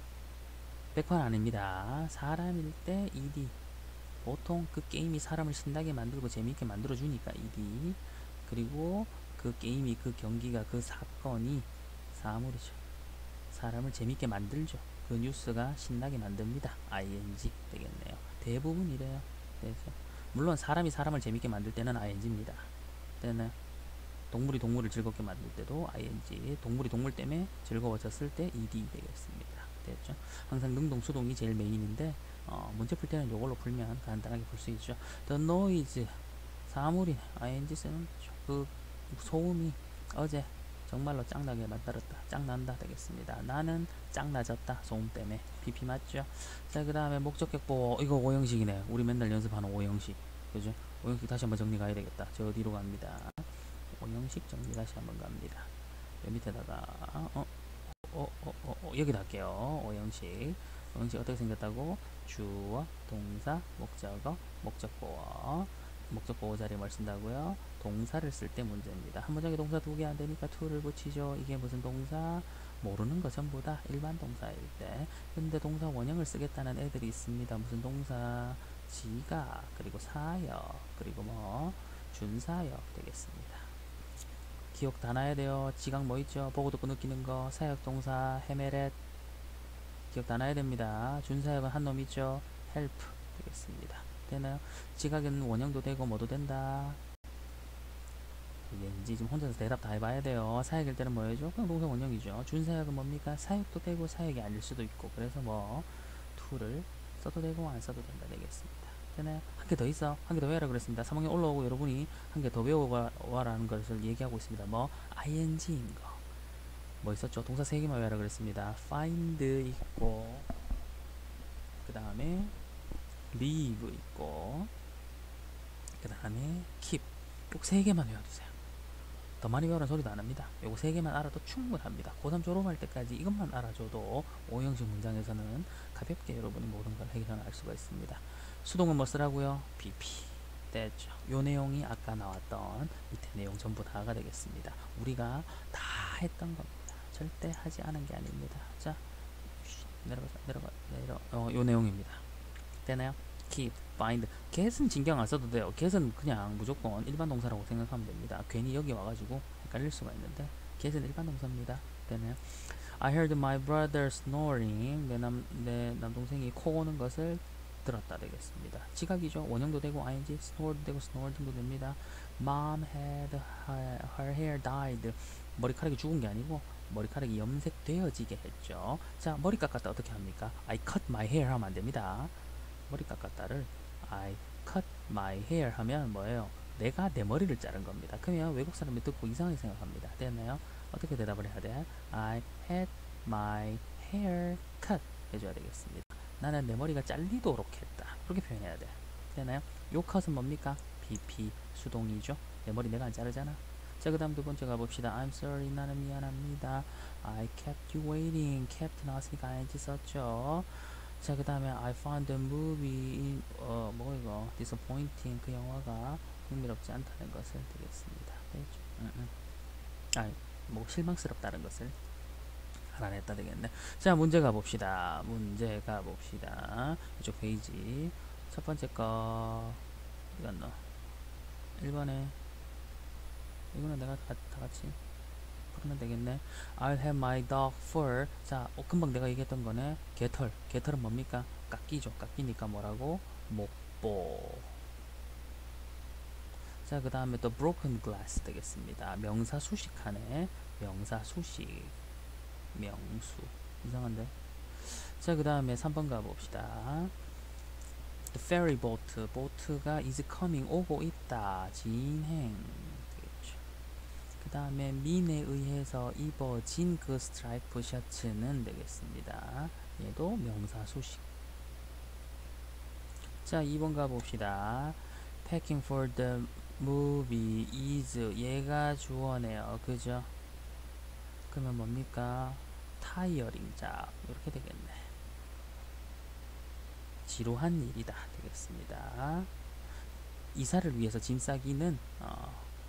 백 번 아닙니다. 사람일 때 ed. 보통 그 게임이 사람을 신나게 만들고 재미있게 만들어주니까 ed. 그리고 그 게임이, 그 경기가, 그 사건이 사물이죠. 사람을 재밌게 만들죠. 그 뉴스가 신나게 만듭니다. ing 되겠네요. 대부분 이래요. 그래서 물론 사람이 사람을 재밌게 만들 때는 ing입니다. 때는 동물이 동물을 즐겁게 만들 때도 ing, 동물이 동물 때문에 즐거워졌을 때 ed 되겠습니다. 됐죠? 항상 능동, 수동이 제일 메인인데 어, 문제 풀 때는 이걸로 풀면 간단하게 풀 수 있죠. The noise, 사물이 ing 쓰는 거죠. 그 소음이 어제 정말로 짱나게 만들었다. 짱난다 되겠습니다. 나는 짱나졌다. 소음 때문에. pp 맞죠? 자, 그 다음에 목적격 보호. 이거 오형식이네. 우리 맨날 연습하는 오형식. 그죠? 오형식 다시 한번 정리 가야 되겠다. 저 어디로 갑니다. 오형식 정리 다시 한번 갑니다. 여기 밑에다가 어, 어, 어, 어, 어, 여기다 할게요. 오형식. 오형식 어떻게 생겼다고? 주어, 동사, 목적어, 목적보호. 목적보호 자리에 뭘 쓴다고요? 동사를 쓸 때 문제입니다. 한 문장에 동사 두 개 안 되니까 to를 붙이죠. 이게 무슨 동사? 모르는 거 전부 다 일반 동사일 때. 근데 동사 원형을 쓰겠다는 애들이 있습니다. 무슨 동사? 지각, 그리고 사역, 그리고 뭐 준사역 되겠습니다. 기억 다 나야 돼요. 지각 뭐 있죠? 보고 듣고 느끼는 거. 사역 동사 헤메렛. 기억 다 나야 됩니다. 준사역은 한 놈 있죠? help 되겠습니다. 되나요? 지각은 원형도 되고 뭐도 된다. 왠지 지금 혼자서 대답 다 해봐야 돼요. 사역일 때는 뭐예요? 그냥 동사 원형이죠. 준사역은 뭡니까? 사역도 되고 사역이 아닐 수도 있고. 그래서 뭐 to를 써도 되고 안 써도 된다 되겠습니다. 되나요? 한 개 더 있어. 한 개 더 외우라 그랬습니다. 삼 학년 올라오고 여러분이 한 개 더 외워와라는 것을 얘기하고 있습니다. 뭐 ing인 거. 뭐 있었죠? 동사 세 개만 외우라 그랬습니다. find 있고, 그 다음에 leave 있고, 그 다음에 keep. 꼭 세 개만 외워두세요. 더 많이 외우라는 소리도 안 합니다. 요거 세 개만 알아도 충분합니다. 고삼 졸업할 때까지 이것만 알아줘도 오형식 문장에서는 가볍게 여러분이 모든 걸 해결할 수가 있습니다. 수동은 뭐 쓰라고요? pp. 됐죠. 요 내용이 아까 나왔던 밑에 내용 전부 다가 되겠습니다. 우리가 다 했던 겁니다. 절대 하지 않은 게 아닙니다. 자, 내려가, 내려가, 내려. 어, 요 내용입니다. 되나요? keep, find. get은 신경 안 써도 돼요. get은 그냥 무조건 일반 동사라고 생각하면 됩니다. 괜히 여기 와가지고 헷갈릴 수가 있는데 get은 일반 동사입니다. 되나요? I heard my brother snoring. 내, 남, 내 남동생이 코 고는 것을 들었다 되겠습니다. 지각이죠. 원형도 되고 ing, snored 되고 snored도 됩니다. Mom had her, her hair dyed. 머리카락이 죽은 게 아니고 머리카락이 염색되어지게 했죠. 자, 머리 깎았다 어떻게 합니까? I cut my hair 하면 안 됩니다. 머리 깎았다를 I cut my hair 하면 뭐예요? 내가 내 머리를 자른 겁니다. 그러면 외국 사람이 듣고 이상하게 생각합니다. 됐나요? 어떻게 대답을 해야 돼? I had my hair cut 해줘야 되겠습니다. 나는 내 머리가 잘리도록 했다. 그렇게 표현해야 돼. 되나요? 요 컷은 뭡니까? pp 수동이죠. 내 머리 내가 안 자르잖아. 자, 그 다음 두 번째 가봅시다. I'm sorry. 나는 미안합니다. I kept you waiting. kept 나왔으니까 ing 썼죠. 자, 그 다음에 I found the movie in, 어, 뭐 이거 disappointing. 그 영화가 흥미롭지 않다는 것을 되겠습니다. 되겠죠? 음, 음. 아, 뭐 실망스럽다는 것을 알아냈다 되겠네. 자, 문제 가봅시다. 문제 가봅시다. 이쪽 페이지. 첫 번째 거, 어디 갔나? 일 번에, 이거는 내가 다, 다 같이 풀면 되겠네. I'll have my dog fur. 자, 어, 금방 내가 얘기했던 거네. 개털. 개털은 뭡니까? 깎이죠. 깎이니까 뭐라고? 목보. 자, 그 다음에 또 broken glass 되겠습니다. 명사 수식하네. 명사 수식. 명수. 이상한데? 자, 그 다음에 삼 번 가봅시다. The ferry boat. 보트가 is coming. 오고 있다. 진행. 되겠죠. 그 다음에 민에 의해서 입어진 그 스트라이프 셔츠는 되겠습니다. 얘도 명사 수식. 자, 이 번 가봅시다. Packing for the movie is. 얘가 주어네요. 그죠? 그러면 뭡니까? 타이어링 잡. 이렇게 되겠네. 지루한 일이다. 되겠습니다. 이사를 위해서 짐 싸기는 어,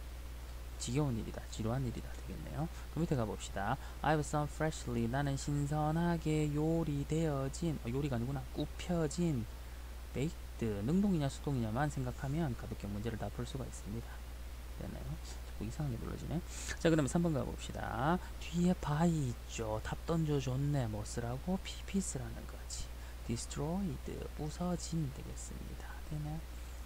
지겨운 일이다. 지루한 일이다. 되겠네요. 그 밑에 가봅시다. I've some freshly. 나는 신선하게 요리되어진, 어, 요리가 아니구나. 굽혀진 baked. 능동이냐 수동이냐만 생각하면 가볍게 문제를 다 풀 수가 있습니다. 되나요? 자꾸 이상하게 눌러지네. 자, 그 다음에 삼 번 가봅시다. 뒤에 by 있죠. 답 던져줬네. 뭐 쓰라고? pp 쓰라는 거지. destroyed. 부서진 되겠습니다. 되나요?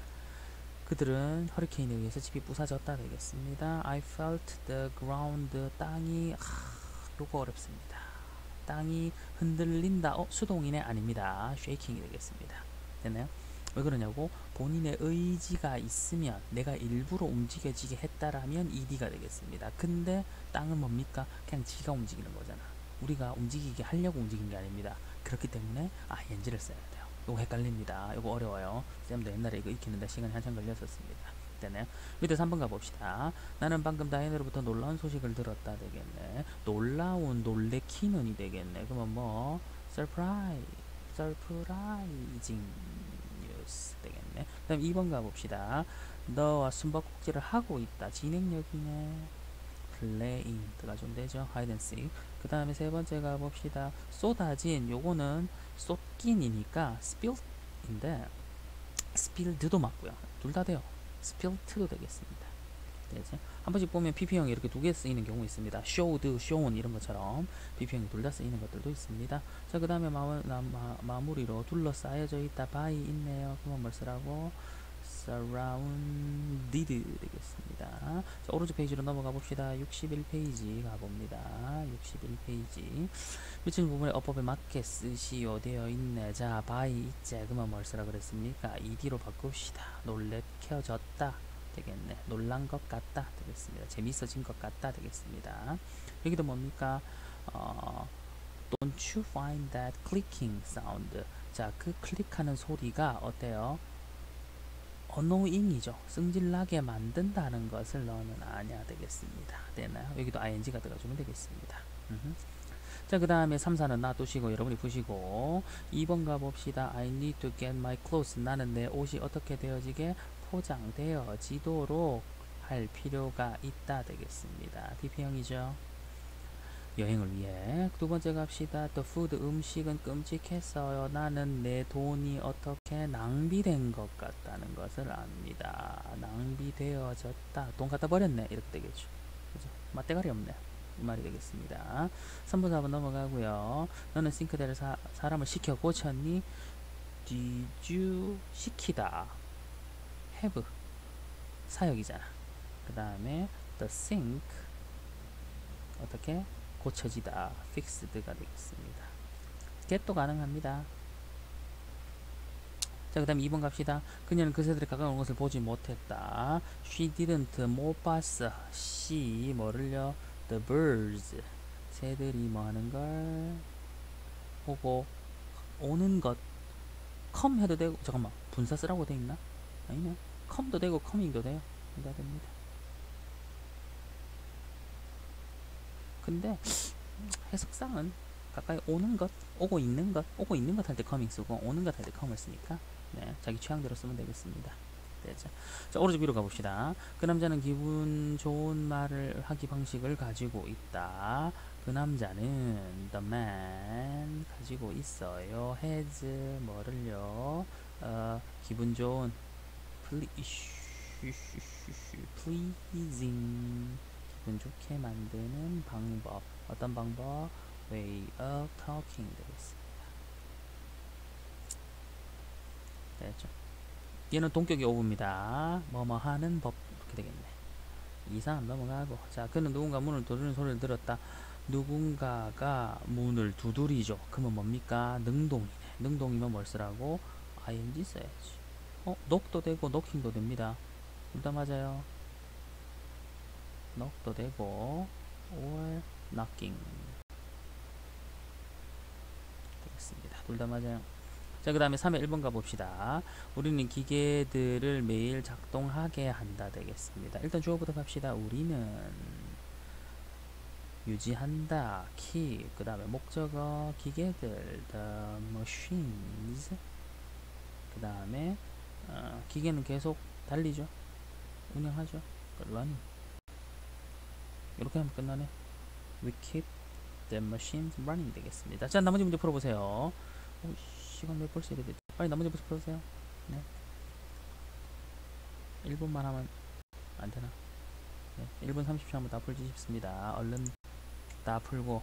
그들은 허리케인에 의해서 집이 부서졌다 되겠습니다. I felt the ground. 땅이, 하, 요거 어렵습니다. 땅이 흔들린다. 어, 수동이네? 아닙니다. shaking이 되겠습니다. 됐나요? 왜 그러냐고? 본인의 의지가 있으면, 내가 일부러 움직여지게 했다라면 ed가 되겠습니다. 근데 땅은 뭡니까? 그냥 지가 움직이는 거잖아. 우리가 움직이게 하려고 움직이는 게 아닙니다. 그렇기 때문에 아, 엔지를 써야 돼요. 이거 헷갈립니다. 이거 어려워요. 쌤도 옛날에 이거 익히는데 시간이 한참 걸렸었습니다. 되네요. 밑에 삼 번 가봅시다. 나는 방금 다이너로부터 놀라운 소식을 들었다 되겠네. 놀라운, 놀래키는이 되겠네. 그러면 뭐 surprise, surprising news 되겠네. 그 다음 이 번 가봅시다. 너와 숨바꼭질을 하고 있다. 진행력이네. playing 가 좀 되죠. hide and seek. 그 다음에 세 번째 가봅시다. 쏟아진. 요거는 쏟긴이니까 spilled인데 spilled도 맞고요. 둘 다 돼요. spilled도 되겠습니다. 되지? 한 번씩 보면 pp형이 이렇게 두 개 쓰이는 경우 있습니다. showed, shown 이런 것처럼 pp형이 둘 다 쓰이는 것들도 있습니다. 자, 그 다음에 마, 마, 마무리로 둘러싸여져 있다. by 있네요. 그러면 뭘 쓰라고? surrounded 되겠습니다. 자, 오른쪽 페이지로 넘어가 봅시다. 육십일 페이지 가봅니다. 육십일 페이지. 미친 부분에 어법에 맞게 쓰시오 되어 있네. 자, by 있제. 그러면 뭘 쓰라 그랬습니까? ed로 바꿉시다. 놀래켜졌다 되겠네. 놀란 것 같다 되겠습니다. 재밌어진 것 같다 되겠습니다. 여기도 뭡니까? 어, Don't you find that clicking sound? 자, 그 클릭하는 소리가 어때요? annoying이죠. 승질나게 만든다는 것을 너는 아냐 되겠습니다. 되나요? 여기도 ing가 들어가주면 되겠습니다. 음흠. 자, 그 다음에 삼, 사는 놔두시고 여러분이 푸시고 이 번 가봅시다. I need to get my clothes. 나는 내 옷이 어떻게 되어지게? 포장되어지도록 할 필요가 있다 되겠습니다. 디피형이죠. 여행을 위해. 두 번째 갑시다. The food. 음식은 끔찍했어요. 나는 내 돈이 어떻게 낭비된 것 같다는 것을 압니다. 낭비되어졌다. 돈 갖다 버렸네. 이렇게 되겠죠. 그죠? 맛대가리 없네. 이 말이 되겠습니다. 삼 번, 사 번 넘어가고요. 너는 싱크대를 사, 사람을 시켜 고쳤니? Did you 시키다. have 사역이잖아. 그 다음에 the sink 어떻게 고쳐지다. fixed가 되겠습니다. get도 가능합니다. 자, 그 다음에 이 번 갑시다. 그녀는 그 새들이 가까운 것을 보지 못했다. She didn't. 못 봤어. She 뭐를요? The birds. 새들이 뭐 하는 걸 보고 오는 것. come 해도 되고, 잠깐만, 분사 쓰라고 돼 있나? 아니네. come도 되고 coming도 돼요. 다 됩니다. 근데 해석상은 가까이 오는 것, 오고 있는 것, 오고 있는 것 할 때 coming 쓰고 오는 것 할 때 come을 쓰니까 네, 자기 취향대로 쓰면 되겠습니다. 되죠. 자, 오른쪽 위로 가봅시다. 그 남자는 기분 좋은 말을 하기 방식을 가지고 있다. 그 그 남자는 the man 가지고 있어요. has 뭐를요? 어, 기분 좋은 pleasing 기분 좋게 만드는 방법. 어떤 방법? way of talking 되겠습니다. 됐죠? 얘는 동격이 오브입니다. 뭐뭐 하는 법 이렇게 되겠네. 이상 넘어가고. 자, 그는 누군가 문을 두드리는 소리를 들었다. 누군가가 문을 두드리죠. 그러면 뭡니까? 능동이네. 능동이면 뭘 쓰라고? ing 써야지. 어, knock도 되고 knocking도 됩니다. 둘 다 맞아요. knock도 되고 or knocking 되겠습니다. 둘 다 맞아요. 자, 그 다음에 삼의 일 번 가봅시다. 우리는 기계들을 매일 작동하게 한다 되겠습니다. 일단 주어부터 갑시다. 우리는 유지한다, keep, 그 다음에 목적어, 기계들, the machines, 그 다음에 어, 기계는 계속 달리죠. 운영하죠. running. 이렇게 하면 끝나네. We keep the machines running 되겠습니다. 자, 나머지 문제 풀어보세요. 오, 시간 왜 벌써 이래 됐지? 빨리 나머지 문제 풀어보세요. 네. 일 분만 하면 안 되나? 네. 일 분 삼십 초 하면 다 풀지 싶습니다. 얼른 다 풀고.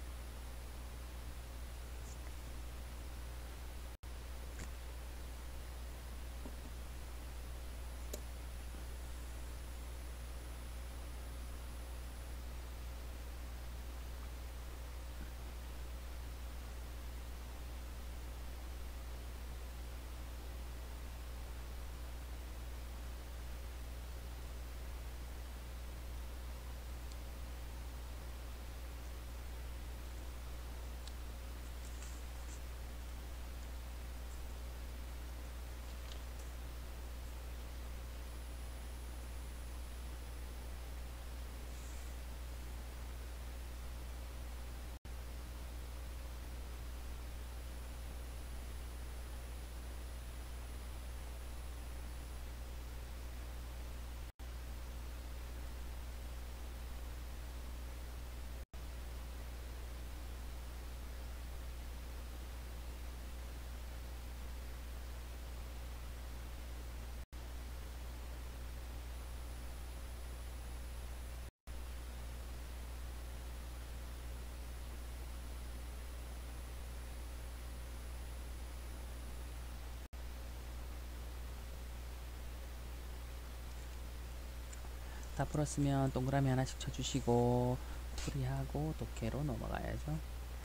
다 풀었으면 동그라미 하나씩 쳐주시고 풀이하고 독해로 넘어가야죠.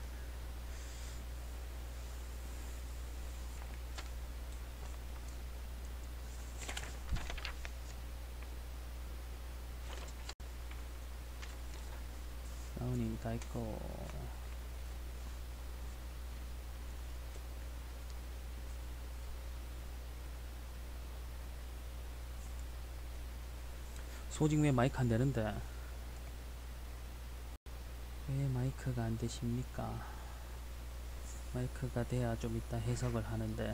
사운이 다 있고. 소직 왜 마이크 안 되는데? 왜 마이크가 안 되십니까? 마이크가 돼야 좀 이따 해석을 하는데.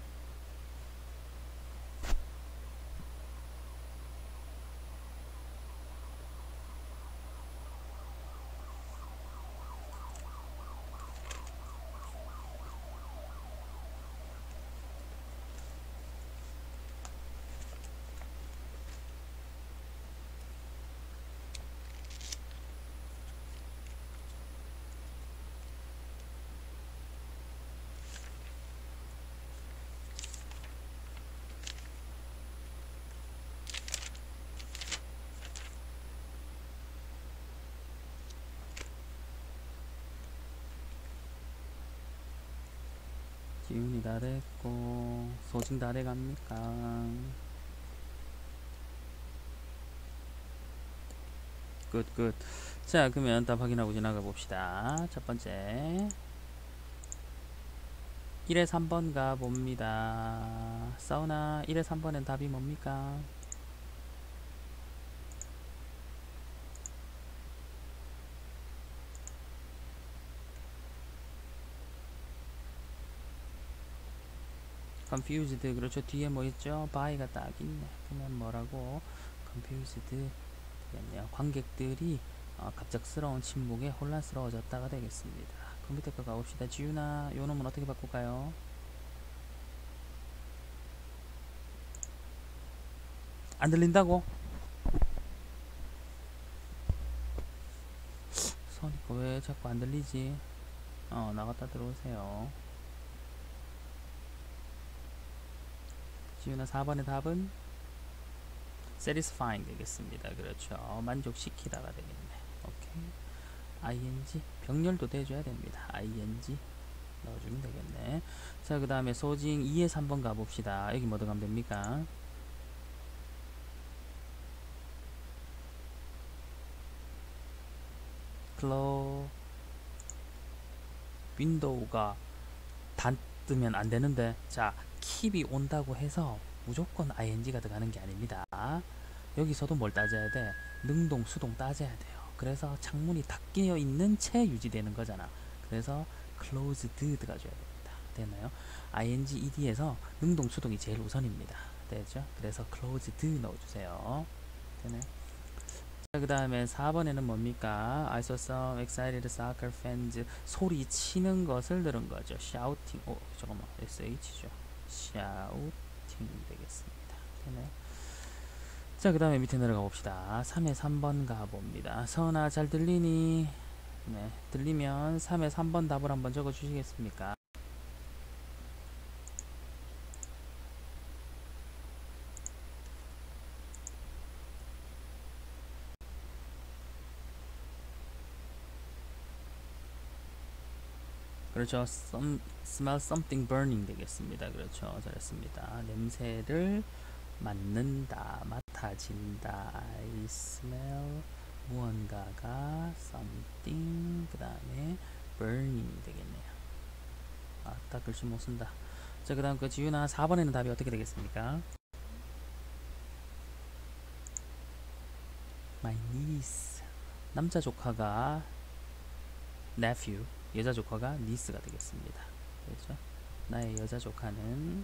기운이 다 됐고 소진 다 돼갑니까? 굿, 굿. 자, 그러면 답 확인하고 지나가 봅시다. 첫 번째 일에 삼 번 가봅니다. 사우나 일에 삼 번엔 답이 뭡니까? confused. 그렇죠. 뒤에 뭐 있죠? by가 딱 있네. 그러면 뭐라고? confused 되겠네요. 관객들이 어, 갑작스러운 침묵에 혼란스러워졌다가 되겠습니다. 컴퓨터 거 가봅시다. 지윤아, 요 놈은 어떻게 바꿀까요? 안 들린다고? 선이거 왜 자꾸 안 들리지? 어, 나갔다 들어오세요. 지윤아, 사 번의 답은 satisfying 되겠습니다. 그렇죠. 만족시키다가 되겠네. 오케이. ing 병렬도 대줘야 됩니다. ing 넣어주면 되겠네. 자, 그 다음에 소징 이에 삼 번 가봅시다. 여기 뭐 들어가면 됩니까? 클로 윈도우가 닫으면 안 되는데, 자, 킵이 온다고 해서 무조건 ing가 들어가는 게 아닙니다. 여기서도 뭘 따져야 돼? 능동, 수동 따져야 돼요. 그래서 창문이 닫혀 있는 채 유지되는 거잖아. 그래서 closed 들어가줘야 됩니다. 됐나요? ing, ed에서 능동, 수동이 제일 우선입니다. 됐죠? 그래서 closed 넣어주세요. 되나요? 그 다음에 사 번에는 뭡니까? I saw some excited soccer fans. 소리 치는 것을 들은 거죠. shouting. 오, 잠깐만. sh죠. shouting 되겠습니다. 되나요? 자, 그 다음에 밑에 내려가 봅시다. 삼에 삼 번 가봅니다. 서은아, 잘 들리니? 네, 들리면 삼에 삼 번 답을 한번 적어 주시겠습니까? 그렇죠. Some, smell something burning 되겠습니다. 그렇죠. 잘했습니다. 냄새를 맡는다, 맡아진다. I smell 무언가가 something 그 다음에 burning 되겠네요. 아, 딱 글씨 못 쓴다. 자, 그 다음 그 지윤아, 사 번에는 답이 어떻게 되겠습니까? My niece. 남자 조카가 nephew, 여자 조카가 niece가 되겠습니다. 그렇죠? 나의 여자 조카는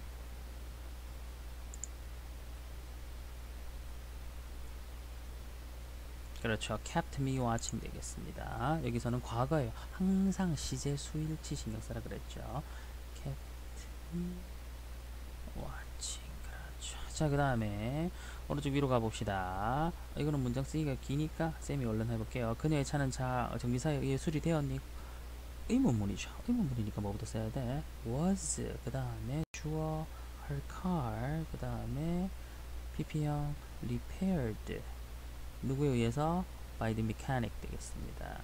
그렇죠. kept me watching 되겠습니다. 여기서는 과거예요. 항상 시제 수일치 신경 쓰라 그랬죠. kept me watching. 그렇죠. 자, 그 다음에 오른쪽 위로 가봅시다. 이거는 문장 쓰기가 기니까 쌤이 얼른 해볼게요. 그녀의 차는 자 정비사에 의해 수리되었니? 의문문이죠. 의문문이니까 뭐부터 써야 돼? was. 그 다음에 주어 her car. 그 다음에 피피형 repaired. 누구에 의해서? by the mechanic 되겠습니다.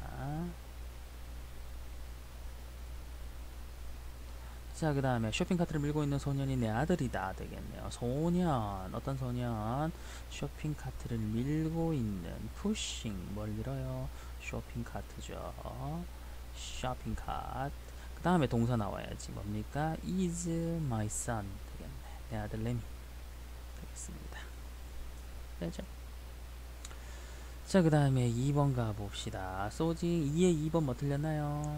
자, 그 다음에 쇼핑카트를 밀고 있는 소년이 내 아들이다 되겠네요. 소년, 어떤 소년? 쇼핑카트를 밀고 있는 pushing, 뭘 밀어요? 쇼핑카트죠. 쇼핑카트. 그 다음에 동사 나와야지. 뭡니까? is my son 되겠네. 내 아들 레미 되겠습니다. 되죠? 자, 그 다음에 이 번 가봅시다. 소징 이에 이 번 뭐 틀렸나요?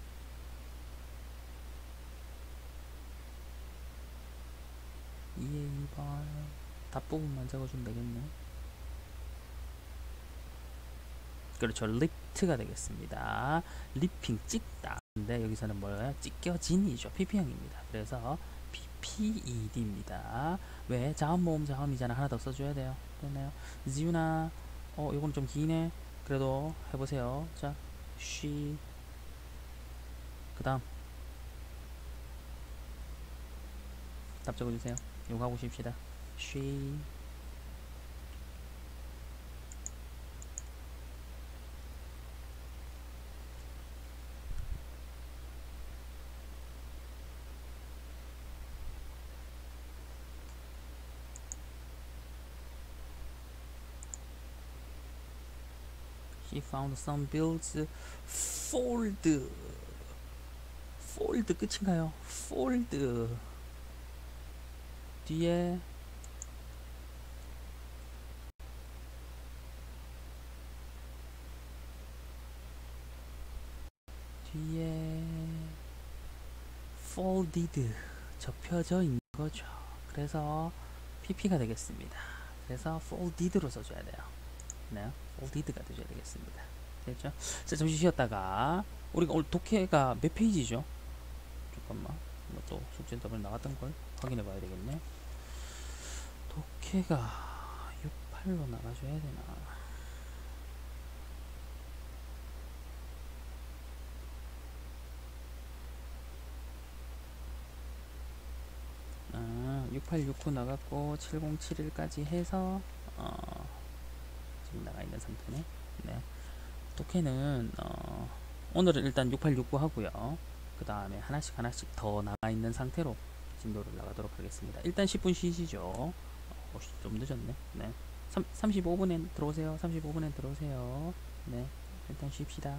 이에 이 번 답 부분만 적어주면 되겠네. 그렇죠. 리프트가 되겠습니다. 리핑, 찍다. 근데 여기서는 뭐예요? 찢겨진이죠. 피피형입니다. 그래서 피피이디입니다. 왜? 자음, 모음, 자음이잖아. 하나 더 써줘야 돼요. 됐나요? 지윤아, 어, 요건 좀 기네. 그래도 해보세요. 자, she. 그 다음. 답 적어주세요. 요거 하고 싶시다. she. He found some bills fold. fold 끝인가요? fold 뒤에 뒤에 folded 접혀져 있는 거죠. 그래서 피피가 되겠습니다. 그래서 folded로 써줘야 돼요. 네, folded가 되셔야 되겠습니다. 됐죠? 자, 잠시 쉬었다가 우리가 오늘 독해가 몇 페이지죠? 잠깐만, 이거 또 숙제 더블 나갔던 걸 확인해 봐야 되겠네. 독해가 육십팔로 나가줘야 되나? 아, 육십팔, 육십구 나갔고 칠십, 칠십일까지 해서 어, 지금 나가 있는 상태네. 네. 독해는 어, 오늘은 일단 육십팔, 육십구 하고요. 그 다음에 하나씩 하나씩 더 나가 있는 상태로 진도를 나가도록 하겠습니다. 일단 십 분 쉬시죠. 어, 좀 늦었네. 네. 삼십오 분에 들어오세요. 삼십오 분에 들어오세요. 네. 일단 쉽시다.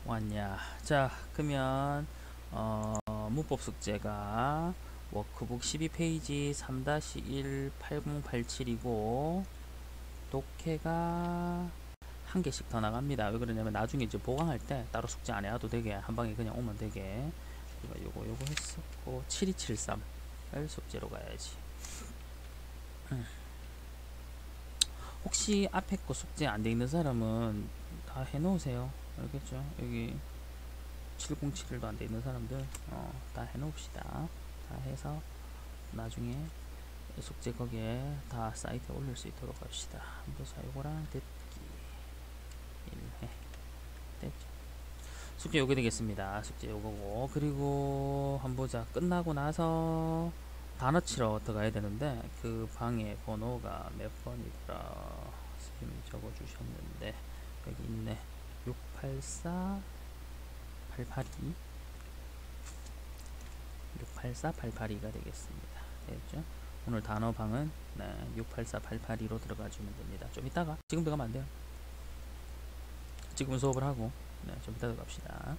왔냐. 자, 그러면 어, 문법 숙제가 워크북 십이 페이지 삼 일 팔공팔칠이고 독해가 한 개씩 더 나갑니다. 왜 그러냐면 나중에 이제 보강할 때 따로 숙제 안 해도 되게 한 방에 그냥 오면 되게. 우리가 요거 요거 했었고 칠이칠삼을 숙제로 가야지. 음. 혹시 앞에 거 숙제 안 돼 있는 사람은 다 해놓으세요. 알겠죠? 여기 칠공칠일도 안 돼 있는 사람들 어, 다 해놓읍시다. 다 해서 나중에 숙제 거기에 다 사이트에 올릴 수 있도록 합시다. 보자. 요거랑 듣기 일 회 됐죠? 숙제 요게 되겠습니다. 숙제 요거고, 그리고 한번 보자. 끝나고 나서 단어 치러 들어가야 되는데 그 방에 번호가 몇 번이더라 선생님이 적어주셨는데 여기 있네. 육팔사 팔팔이 육팔사 팔팔이가 되겠습니다. 됐죠? 오늘 단어방은 네, 육팔사 팔팔이로 들어가주면 됩니다. 좀 이따가, 지금 들어가면 안 돼요. 지금은 수업을 하고 네, 좀 이따 들어갑시다.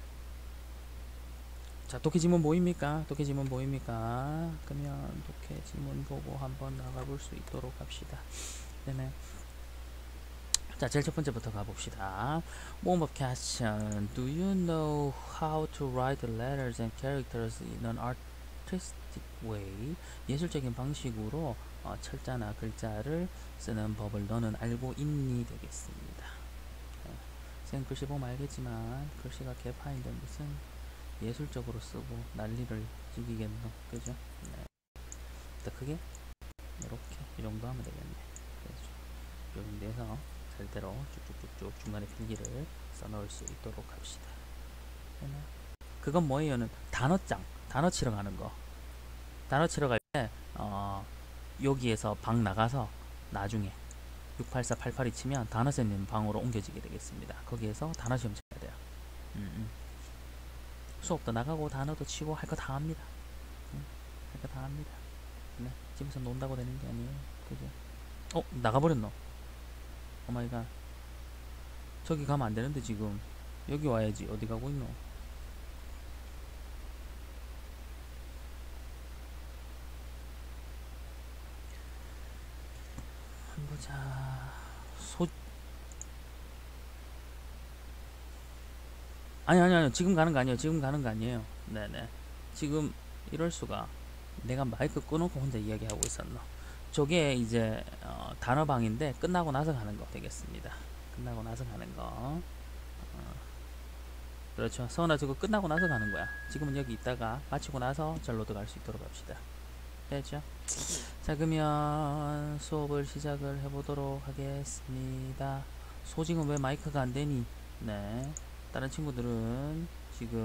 자, 독해 지문 보입니까? 독해 지문 보입니까? 그러면 독해 지문 보고 한번 나가볼 수 있도록 합시다. 네네. 자, 제일 첫 번째부터 가봅시다. Warm-up question. Do you know how to write letters and characters in an artistic way? 예술적인 방식으로 어, 철자나 글자를 쓰는 법을 너는 알고 있니? 되겠습니다. 네. 선생님 글씨 보면 알겠지만 글씨가 개파인데 무슨 예술적으로 쓰고 난리를 지기겠노. 그죠? 네. 일단 크게 이렇게 이 정도 하면 되겠네. 그렇죠. 이 정도에서 절대로 쭉쭉쭉쭉 중간에 필기를 써넣을 수 있도록 합시다. 그건 뭐예요는 단어장, 단어 치러 가는 거. 단어 치러 갈 때 어, 여기에서 방 나가서 나중에 육팔사 팔팔이 치면 단어쌤님 방으로 옮겨지게 되겠습니다. 거기에서 단어 시험 쳐야 돼요. 음, 음. 수업도 나가고 단어도 치고 할 거 다 합니다. 음, 할 거 다 합니다. 네, 집에서 논다고 되는 게 아니에요. 그죠? 어? 나가버렸노? 오마이갓. 저기 가면 안 되는데 지금 여기 와야지. 어디 가고 있노? 한번 보자. 소 아니 아니 아니 지금 가는 거 아니에요. 지금 가는 거 아니에요. 네네. 지금 이럴 수가. 내가 마이크 꺼놓고 혼자 이야기하고 있었노. 저게 이제 어, 단어방인데 끝나고 나서 가는 거 되겠습니다. 끝나고 나서 가는 거. 어, 그렇죠. 서은아 저거 끝나고 나서 가는 거야. 지금은 여기 있다가 마치고 나서 절로도 갈 수 있도록 합시다. 됐죠? 자, 그러면 수업을 시작을 해보도록 하겠습니다. 소징은 왜 마이크가 안 되니? 네. 다른 친구들은 지금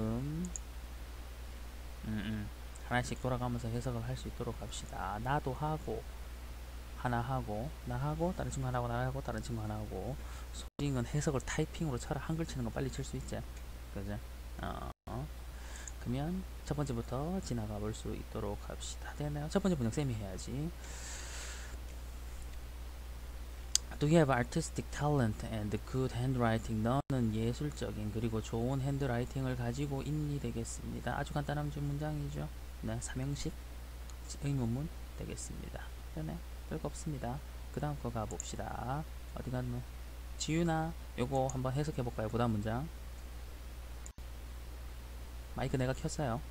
음, 음. 하나씩 돌아가면서 해석을 할 수 있도록 합시다. 나도 하고 하나 하고 나 하고 다른 친구 하나 하고 나 하고 다른 친구 하나 하고. 소징은 해석을 타이핑으로 쳐라. 한글 치는 거 빨리 칠 수 있지. 그죠? 어. 그러면 첫 번째부터 지나가 볼 수 있도록 합시다. 되나요? 첫 번째 문장 쌤이 해야지. Do you have artistic talent and good handwriting? 너는 예술적인 그리고 좋은 핸드라이팅을 가지고 있니? 되겠습니다. 아주 간단한 문장이죠. 네, 삼형식 의문문 되겠습니다. 네, 별거 없습니다. 그 다음 거 가봅시다. 어디 갔노? 지윤아, 요거 한번 해석해 볼까요? 그 다음 문장. 마이크 내가 켰어요.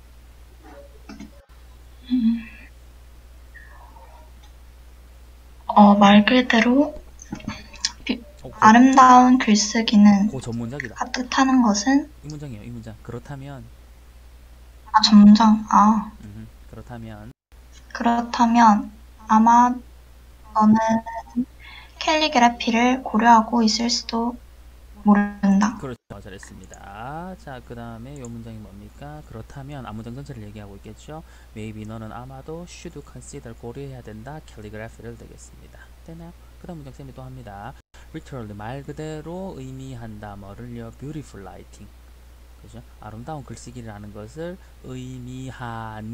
어, 말 그대로 비, 어, 그, 아름다운 글쓰기는 그 전문작이다. 따뜻하는 것은 이 문장이에요. 이 문장. 그렇다면 아, 전문장. 아, 음흠, 그렇다면 그렇다면 아마 너는 캘리그라피를 고려하고 있을 수도 모른다. 그렇죠. 잘했습니다. 자, 그 다음에 요 문장이 뭡니까? 그렇다면 앞문장 전체를 얘기하고 있겠죠. Maybe 너는 아마도 should consider 고려해야 된다. 캘리그라피를 되겠습니다. 되나요? 그 다음 문장 쌤이 또 합니다. Literally 말 그대로 의미한다. 뭐를요? Beautiful writing. 그죠? 아름다운 글쓰기라는 것을 의미하는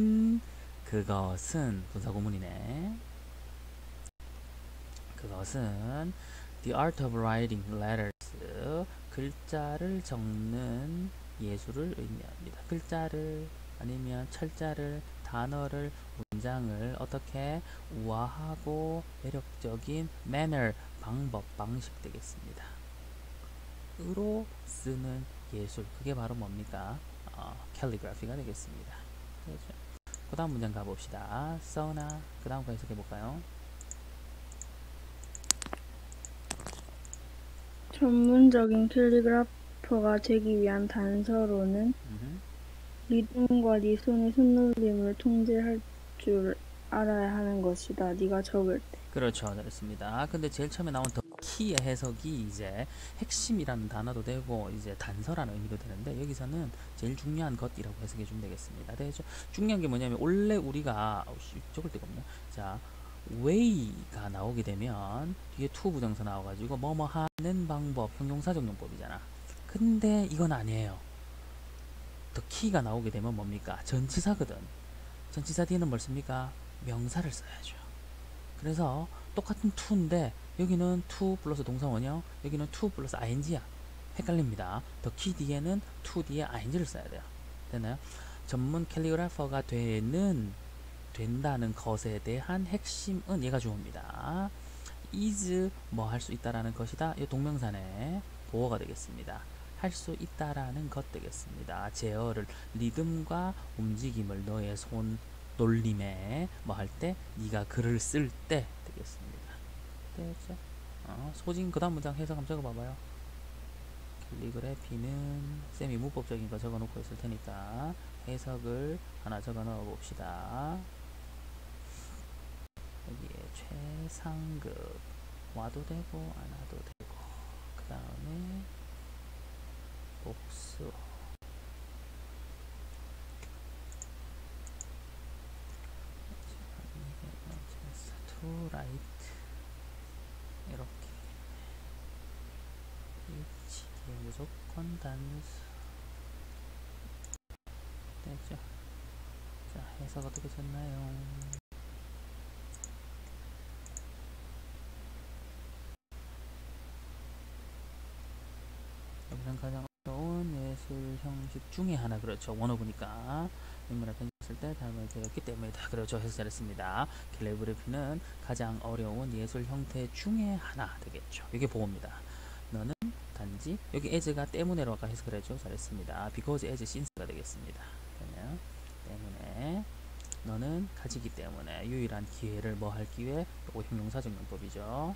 그것은 분사구문이네. 그것은 the art of writing letters 글자를 적는 예술을 의미합니다. 글자를 아니면 철자를, 단어를, 문장을 어떻게 우아하고 매력적인 manner, 방법, 방식 되겠습니다. 으로 쓰는 예술, 그게 바로 뭡니까? 어, 캘리그라피가 되겠습니다. 그렇죠? 그 다음 문장 가봅시다. 써나, 그 다음 거 해석해볼까요? 전문적인 캘리그라퍼가 되기 위한 단서로는 음흠. 리듬과 네 손의 손놀림을 통제할 줄 알아야 하는 것이다. 네가 적을 때. 그렇죠. 잘했습니다. 근데 제일 처음에 나온 더 키의 해석이 이제 핵심이라는 단어도 되고 이제 단서라는 의미도 되는데, 여기서는 제일 중요한 것이라고 해석해 주면 되겠습니다. 되죠? 중요한 게 뭐냐면, 원래 우리가 어우씨, 적을 데가 없네. 자, way가 나오게 되면 뒤에 to 부정사 나와가지고 뭐뭐 하는 방법, 형용사적용법이잖아. 근데 이건 아니에요. 더 키가 나오게 되면 뭡니까? 전치사거든. 전치사 뒤에는 뭘 씁니까? 명사를 써야죠. 그래서 똑같은 to인데 여기는 to 플러스 동사원형, 여기는 to 플러스 ing야. 헷갈립니다. 더 키 뒤에는 to 뒤에 ing를 써야 돼요. 됐나요? 전문 캘리그라퍼가 되는, 된다는 것에 대한 핵심은 얘가 주어입니다. is 뭐 할 수 있다라는 것이다. 이 동명사네 보어가 되겠습니다. 할 수 있다라는 것 되겠습니다. 제어를, 리듬과 움직임을 너의 손 놀림에 뭐 할 때, 네가 글을 쓸 때 되겠습니다. 됐죠? 어, 소진 그 다음 문장 해석 한번 적어봐봐요. 캘리그래피는 쌤이 문법적인 거 적어놓고 있을 테니까 해석을 하나 적어 넣어 봅시다. 여기에 최상급 와도 되고 안 와도 되고, 그 다음에 복수, to write, 이렇게 이치기에 무조건 단수 됐죠? 자, 해석 어떻게 썼나요? 여기는 가장 어려운 예술 형식 중에 하나, 그렇죠. 원어보니까 인물을 편집했을 때 닮은 되었기 때문이다. 그렇죠. 해서 잘했습니다. 캘리그래피는 가장 어려운 예술 형태 중에 하나 되겠죠. 이게 보호입니다. 너는 단지, 여기 as가 때문에로 아까 해석을 했죠. 잘했습니다. because as since가 되겠습니다. 그러면 때문에, 너는 가지기 때문에, 유일한 기회를 뭐 할 기회, 요거 형용사적용법이죠.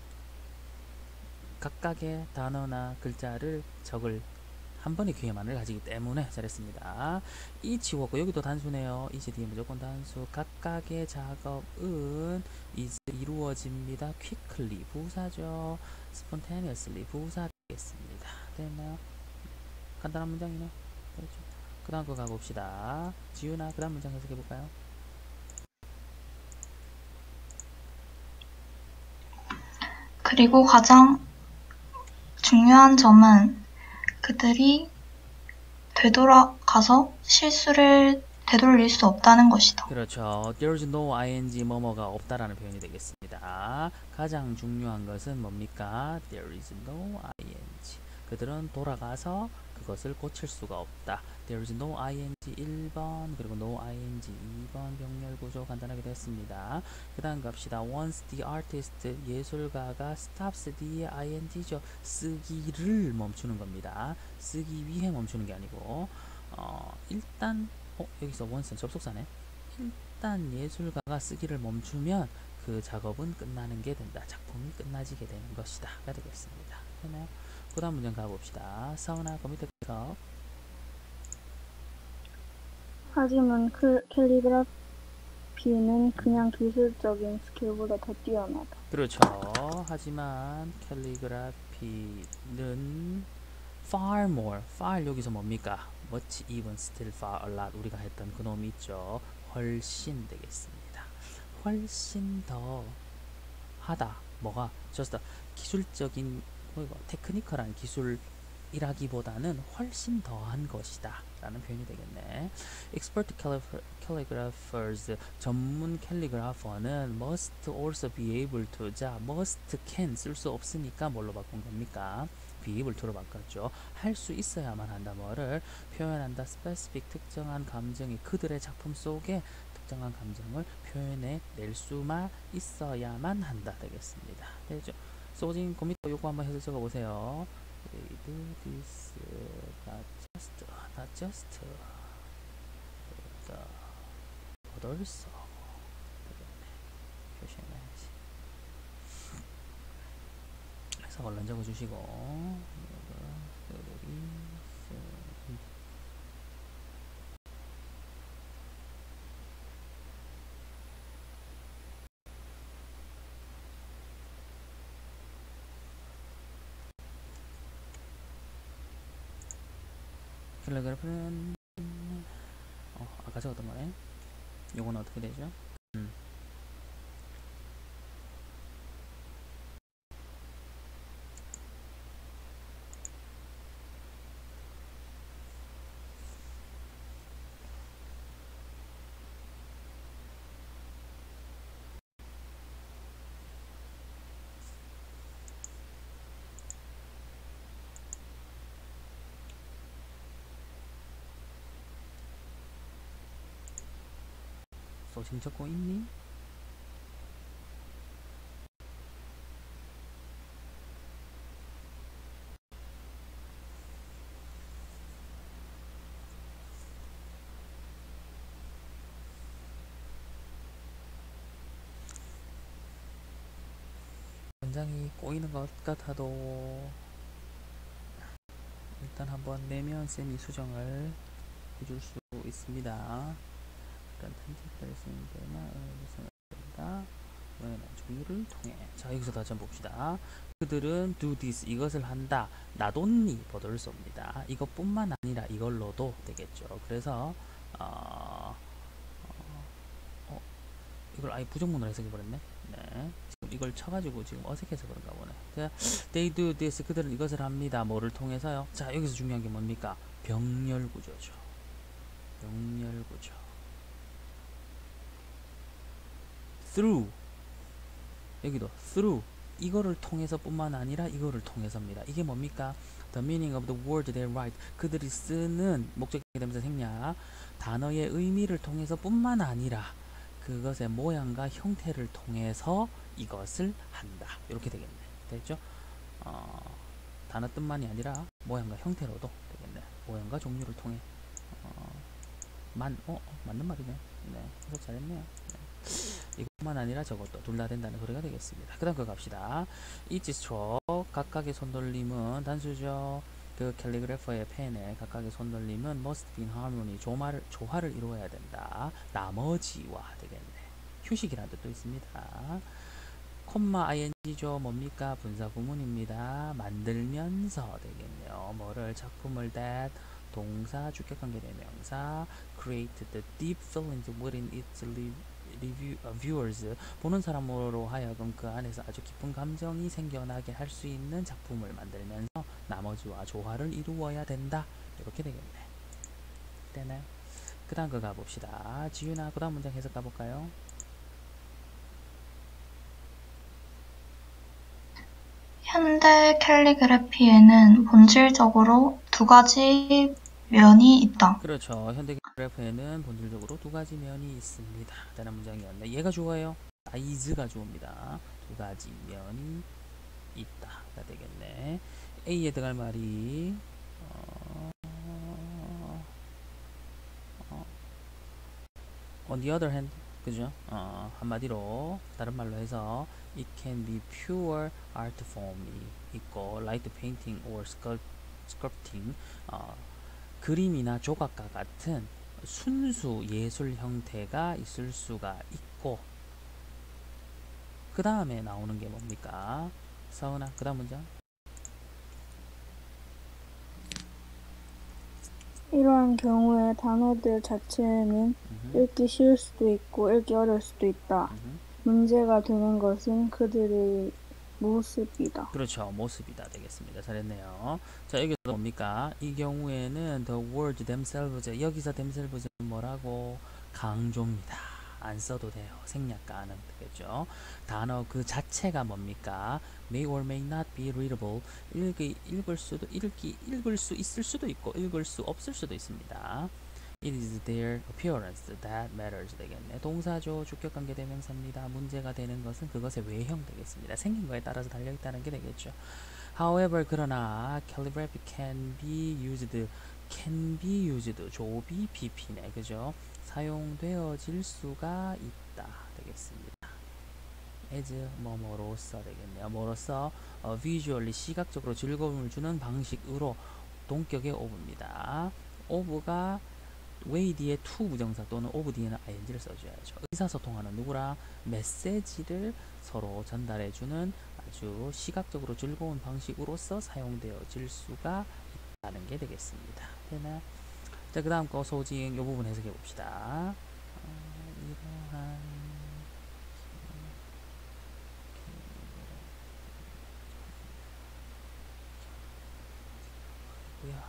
각각의 단어나 글자를 적을 한 번의 기회만을 가지기 때문에. 잘했습니다. 이 지웠고 여기도 단수네요. 이제 뒤에 무조건 단수. 각각의 작업은 is 이루어집니다. quickly 부사죠. spontaneously 부사 되겠습니다. 됐나요? 간단한 문장이네. 그렇죠. 그 다음 거 가봅시다. 지윤아, 그 다음 문장 해석해볼까요? 그리고 가장 중요한 점은 그들이 되돌아가서 실수를 되돌릴 수 없다는 것이다. 그렇죠. There's no ing 뭐뭐가 없다라는 표현이 되겠습니다. 가장 중요한 것은 뭡니까? There is no ing. 그들은 돌아가서 그것을 고칠 수가 없다. There is no ing 일 번, 그리고 no ing 이 번 병렬 구조 간단하게 됐습니다. 그 다음 갑시다. Once the artist, 예술가가 stops the ing죠. 쓰기를 멈추는 겁니다. 쓰기 위해 멈추는 게 아니고, 어, 일단 어, 여기서 once는 접속사네. 일단 예술가가 쓰기를 멈추면 그 작업은 끝나는 게 된다. 작품이 끝나지게 되는 것이다. 가 되겠습니다. 되나요? 그 다음 문장 가봅시다. 사우나 그 밑에 해석. 하지만 그 캘리그라피는 그냥 기술적인 스킬보다 더 뛰어나다. 그렇죠. 하지만 캘리그라피는 far more, far 여기서 뭡니까? much, even, still, far, a lot, 우리가 했던 그 놈이 있죠. 훨씬 되겠습니다. 훨씬 더 하다. 뭐가? just 기술적인, 테크니컬한 기술이라기보다는 훨씬 더한 것이다 라는 표현이 되겠네. expert calligraphers, 전문 캘리그라퍼는 must also be able to, 자 must can 쓸 수 없으니까 뭘로 바꾼 겁니까? be able to로 바꿨죠. 할 수 있어야만 한다. 뭐를 표현한다. specific 특정한 감정이 그들의 작품 속에 특정한 감정을 표현해 낼 수만 있어야만 한다 되겠습니다. 되죠? 소진 고미터 요거 한번 해서 적어 보세요. They do this not just not just the but also 표시해야지. 해서 얼른 적어주시고 캘리그래프는 어, 아까 적었던 거네. 요거는 어떻게 되죠? 음. 소진 적고 있니? 굉장히 꼬이는 것 같아도 일단 한번 내면 쌤이 수정을 해줄 수 있습니다. 일단 편집할 수 있는 데만 생각합니다. 종류를 통해 자 여기서 다시 한번 봅시다. 그들은 do this 이것을 한다. not only but also입니다. 이것뿐만 아니라 이걸로도 되겠죠. 그래서 어, 어, 어, 이걸 아예 부정문으로 해석해 버렸네. 네. 지금 이걸 쳐가지고 지금 어색해서 그런가 보네. 자, they do this 그들은 이것을 합니다. 뭐를 통해서요? 자 여기서 중요한 게 뭡니까? 병렬 구조죠. 병렬 구조. through 여기도 through 이거를 통해서 뿐만 아니라 이거를 통해서입니다. 이게 뭡니까? The meaning of the word they write 그들이 쓰는 목적이 되면서 생략 단어의 의미를 통해서 뿐만 아니라 그것의 모양과 형태를 통해서 이것을 한다. 이렇게 되겠네. 됐죠? 어, 단어 뜻만이 아니라 모양과 형태로도 되겠네. 모양과 종류를 통해 어, 만, 어, 맞는 말이네. 네, 해석 잘했네요. 네. 이것만 아니라 저것도 둘 다 된다는 소리가 되겠습니다. 그 다음 거 갑시다. each stroke 각각의 손돌림은 단수죠. 그 캘리그래퍼의 펜에 각각의 손돌림은 must be in harmony 조화를, 조화를 이루어야 된다. 나머지와 되겠네. 휴식이라는 뜻도 있습니다. 콤마 ing죠. 뭡니까? 분사 구문입니다. 만들면서 되겠네요. 뭐를 작품을 that 동사 주격관계 대명사 create the deep feelings within its review, uh, viewers 보는 사람으로 하여금 그 안에서 아주 깊은 감정이 생겨나게 할 수 있는 작품을 만들면서 나머지와 조화를 이루어야 된다. 이렇게 되겠네. 되나요? 그 다음 거 가봅시다. 지윤아 그 다음 문장 해석 가볼까요? 현대 캘리그래피에는 본질적으로 두 가지 면이 있다. 그렇죠. 현대 캘리그래피에는 본질적으로 두 가지 면이 있습니다. 라는 문장이었네. 얘가 주어예요. is가 주어입니다. 두 가지 면이 있다가 되겠네. A에 들어갈 말이 어, 어, on the other hand 그죠? 어, 한마디로 다른 말로 해서 it can be pure art form이 있고 light painting or sculpting 어, 그림이나 조각과 같은 순수 예술 형태가 있을 수가 있고 그 다음에 나오는 게 뭡니까? 서은아 그 다음 문장 이러한 경우에 단어들 자체는 음흠. 읽기 쉬울 수도 있고 읽기 어려울 수도 있다. 음흠. 문제가 되는 것은 그들의 모습이다. 그렇죠. 모습이다 되겠습니다. 잘했네요. 자 여기서 뭡니까? 이 경우에는 the word themselves 여기서 themselves는 뭐라고? 강조입니다. 안 써도 돼요. 생략가는 되겠죠. 단어 그 자체가 뭡니까? may or may not be readable. 읽기, 읽을 수도 읽기 읽을 수 있을 수도 있고 읽을 수 없을 수도 있습니다. It is their appearance that matters 되겠네. 동사죠. 주격관계 대명사입니다. 문제가 되는 것은 그것의 외형 되겠습니다. 생긴 거에 따라서 달려있다는 게 되겠죠. However, 그러나 calligraphy can be used, can be used, 조비 비피네, 그죠? 사용되어질 수가 있다 되겠습니다. as 뭐뭐로써 되겠네요. 뭐로써 어, visually 시각적으로 즐거움을 주는 방식으로 동격의 of입니다. of가 way 뒤에 to 부정사 또는 of 뒤에는 ing를 써줘야죠. 의사소통하는 누구랑 메시지를 서로 전달해주는 아주 시각적으로 즐거운 방식으로서 사용되어질 수가 있다는 게 되겠습니다. 되나? 자, 그 다음 거 소징 이 부분 해석해 봅시다. 어, 이러한 뭐야?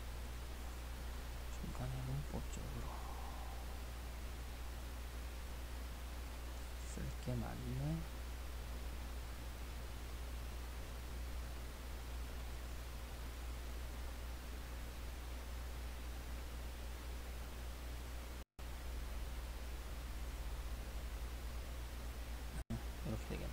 중간에 문법적으로 쓸 게 많네. 이렇게 되겠네.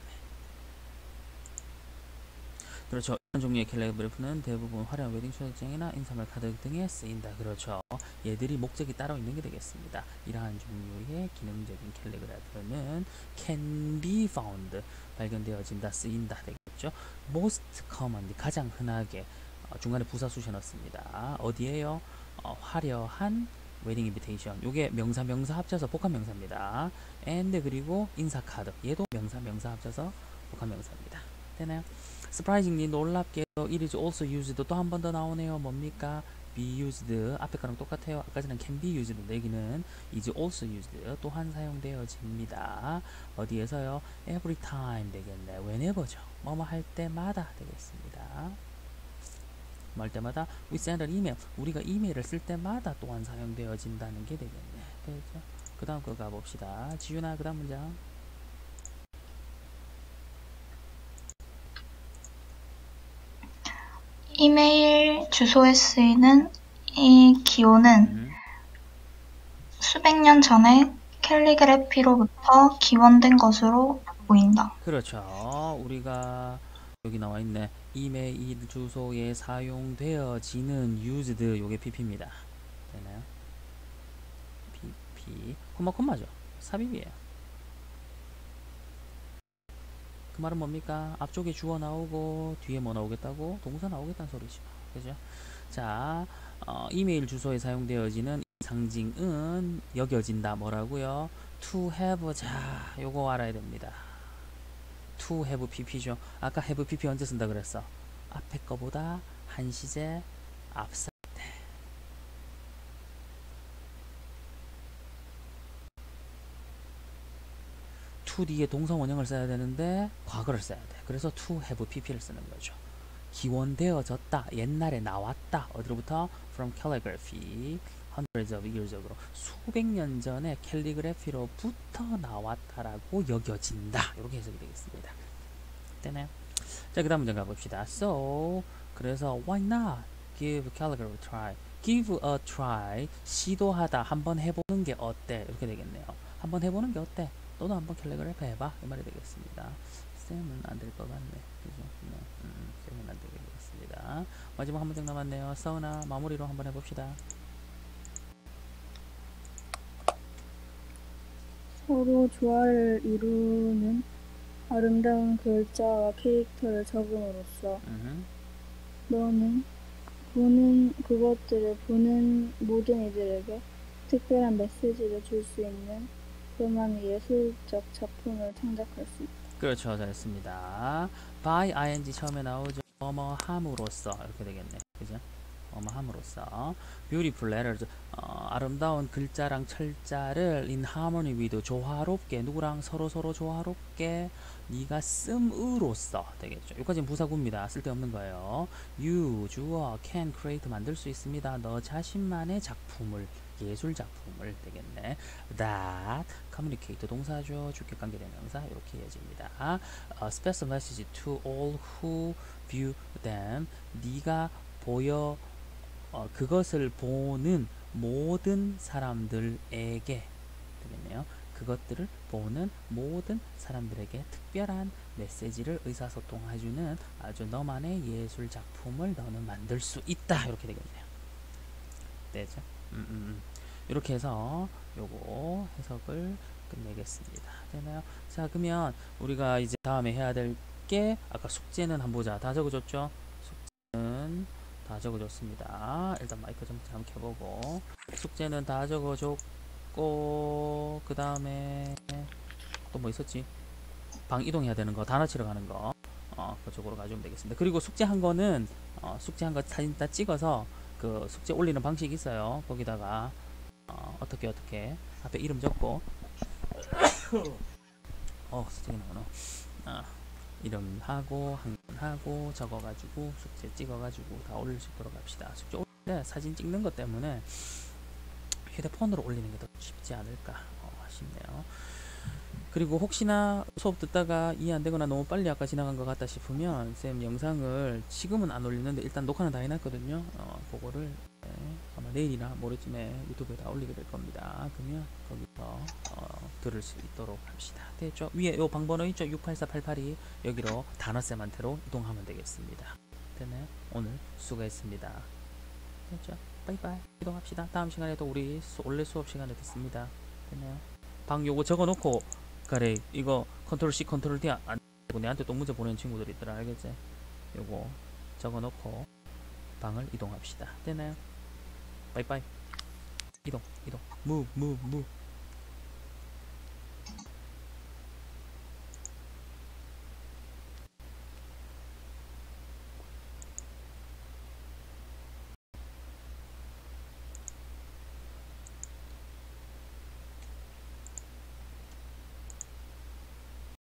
그렇죠. 이런 종류의 캘리그래프는 대부분 화려한 웨딩 초대장이나 인사말 카드 등에 쓰인다. 그렇죠. 얘들이 목적이 따로 있는 게 되겠습니다. 이러한 종류의 기능적인 캘리그래프는 can be found, 발견되어진다, 쓰인다 되겠죠. most commonly, 가장 흔하게 어, 중간에 부사 수시 넣습니다. 어디에요? 어, 화려한 웨딩 인비테이션. 요게 명사 명사 합쳐서 복합 명사입니다. and 그리고 인사 카드. 얘도 명사 명사 합쳐서 복합 명사입니다. 되나요? surprisingly, 놀랍게도 it is also used. 또 한 번 더 나오네요. 뭡니까? be used. 앞에 거랑 똑같아요. 아까 전에 can be used. 여기는 is also used. 또한 사용되어집니다. 어디에서요? every time 되겠네. whenever죠. 뭐뭐 할 때마다 되겠습니다. 뭐 할 때마다 we send an email. 우리가 이메일을 쓸 때마다 또한 사용되어진다는 게 되겠네. 되죠? 그 다음 거 가봅시다. 지윤아, 그 다음 문장. 이메일 주소에 쓰이는 이 기호는 음. 수백 년 전에 캘리그래피로부터 기원된 것으로 보인다. 그렇죠. 우리가 여기 나와 있네. 이메일 주소에 사용되어지는 used, 요게 pp입니다. 되나요? pp. 콤마 콤마죠. 삽입이에요. 그 말은 뭡니까? 앞쪽에 주어 나오고 뒤에 뭐 나오겠다고? 동사 나오겠다는 소리죠. 그죠? 자, 어, 이메일 주소에 사용되어지는 이 상징은 여겨진다. 뭐라고요? to have. 자, 요거 알아야 됩니다. to have pp죠. 아까 have pp 언제 쓴다 그랬어? 앞에 거보다 한 시제 앞설 때. to 뒤에 동사 원형을 써야 되는데 과거를 써야 돼. 그래서 to have pp를 쓰는 거죠. 기원되어졌다. 옛날에 나왔다. 어디로부터? from calligraphy. hundreds of years ago. 수백 년 전에 캘리그래피로부터 나왔다라고 여겨진다. 이렇게 해석이 되겠습니다. 되나요? 자, 그 다음 문장 가봅시다. So, 그래서 why not give calligraphy a try? give a try. 시도하다. 한번 해보는 게 어때? 이렇게 되겠네요. 한번 해보는 게 어때? 너도 한번 캘리그래피 해봐. 이 말이 되겠습니다. 쌤은 안 될 것 같네. 그죠? 네. 음, 쌤은 안 되겠습니다. 마지막 한 문장 남았네요. 서은아, 마무리로 한번 해봅시다. 서로 조화를 이루는 아름다운 글자와 캐릭터를 적음으로써 음흠. 너는 보는 그것들을 보는 모든 이들에게 특별한 메시지를 줄 수 있는 그만의 예술적 작품을 창작할 수 있다. 그렇죠. 잘했습니다. by ing 처음에 나오죠. 뭐뭐 함으로써 이렇게 되겠네. 그죠? 뭐뭐함으로써 beautiful letters 어, 아름다운 글자랑 철자를 in harmony with 조화롭게 누구랑 서로 서로 조화롭게 네가 씀으로써 되겠죠. 여기까지는 부사구입니다. 쓸데없는 거예요. you 주어 can create 만들 수 있습니다. 너 자신만의 작품을 예술 작품을 되겠네. that communicate 동사죠. 주격 관계대명사 이렇게 이어집니다. A special message to all who view them 네가 보여 어, 그것을 보는 모든 사람들에게 되겠네요. 그것들을 보는 모든 사람들에게 특별한 메시지를 의사소통해주는 아주 너만의 예술 작품을 너는 만들 수 있다. 이렇게 되겠네요. 되죠? 음, 음, 음. 이렇게 해서 요거 해석을 끝내겠습니다. 되나요? 자, 그러면 우리가 이제 다음에 해야 될 게 아까 숙제는 한번 보자. 다 적어줬죠? 숙제는 다 적어줬습니다. 일단 마이크 좀 잠깐 켜보고 숙제는 다 적어줬고 그 다음에 또 뭐 있었지? 방 이동해야 되는 거 단어 치러 가는 거 어, 그쪽으로 가져오면 되겠습니다. 그리고 숙제한 거는 어, 숙제한 거 사진 다 찍어서 그 숙제 올리는 방식이 있어요. 거기다가 어, 어떻게 어떻게 앞에 이름 적고 어 숙제가 나오나 아, 이름하고 한문하고 적어가지고 숙제 찍어가지고 다 올릴 수 있도록 합시다. 숙제 올릴 때 사진 찍는 것 때문에 휴대폰으로 올리는 게 더 쉽지 않을까 어, 싶네요. 그리고 혹시나 수업 듣다가 이해 안 되거나 너무 빨리 아까 지나간 것 같다 싶으면 쌤 영상을 지금은 안 올리는데 일단 녹화는 다 해놨거든요. 어, 그거를 네, 아마 내일이나 모레쯤에 유튜브에 다 올리게 될 겁니다. 그러면 거기서 어, 들을 수 있도록 합시다. 됐죠? 위에 요 방번호 있죠? 육팔사팔팔이 여기로 단어쌤한테로 이동하면 되겠습니다. 됐나요? 오늘 수고했습니다. 됐죠? 빠이빠이. 이동합시다. 다음 시간에 또 우리 수, 원래 수업 시간에 듣습니다. 됐나요? 방 요거 적어놓고 그래 이거 컨트롤 C 컨트롤 D 안 되고 내한테 또 문제 보내는 친구들이 있더라. 알겠지? 요거 적어놓고 방을 이동합시다. 됐나요? 빠이빠이. 이동 이동 move move move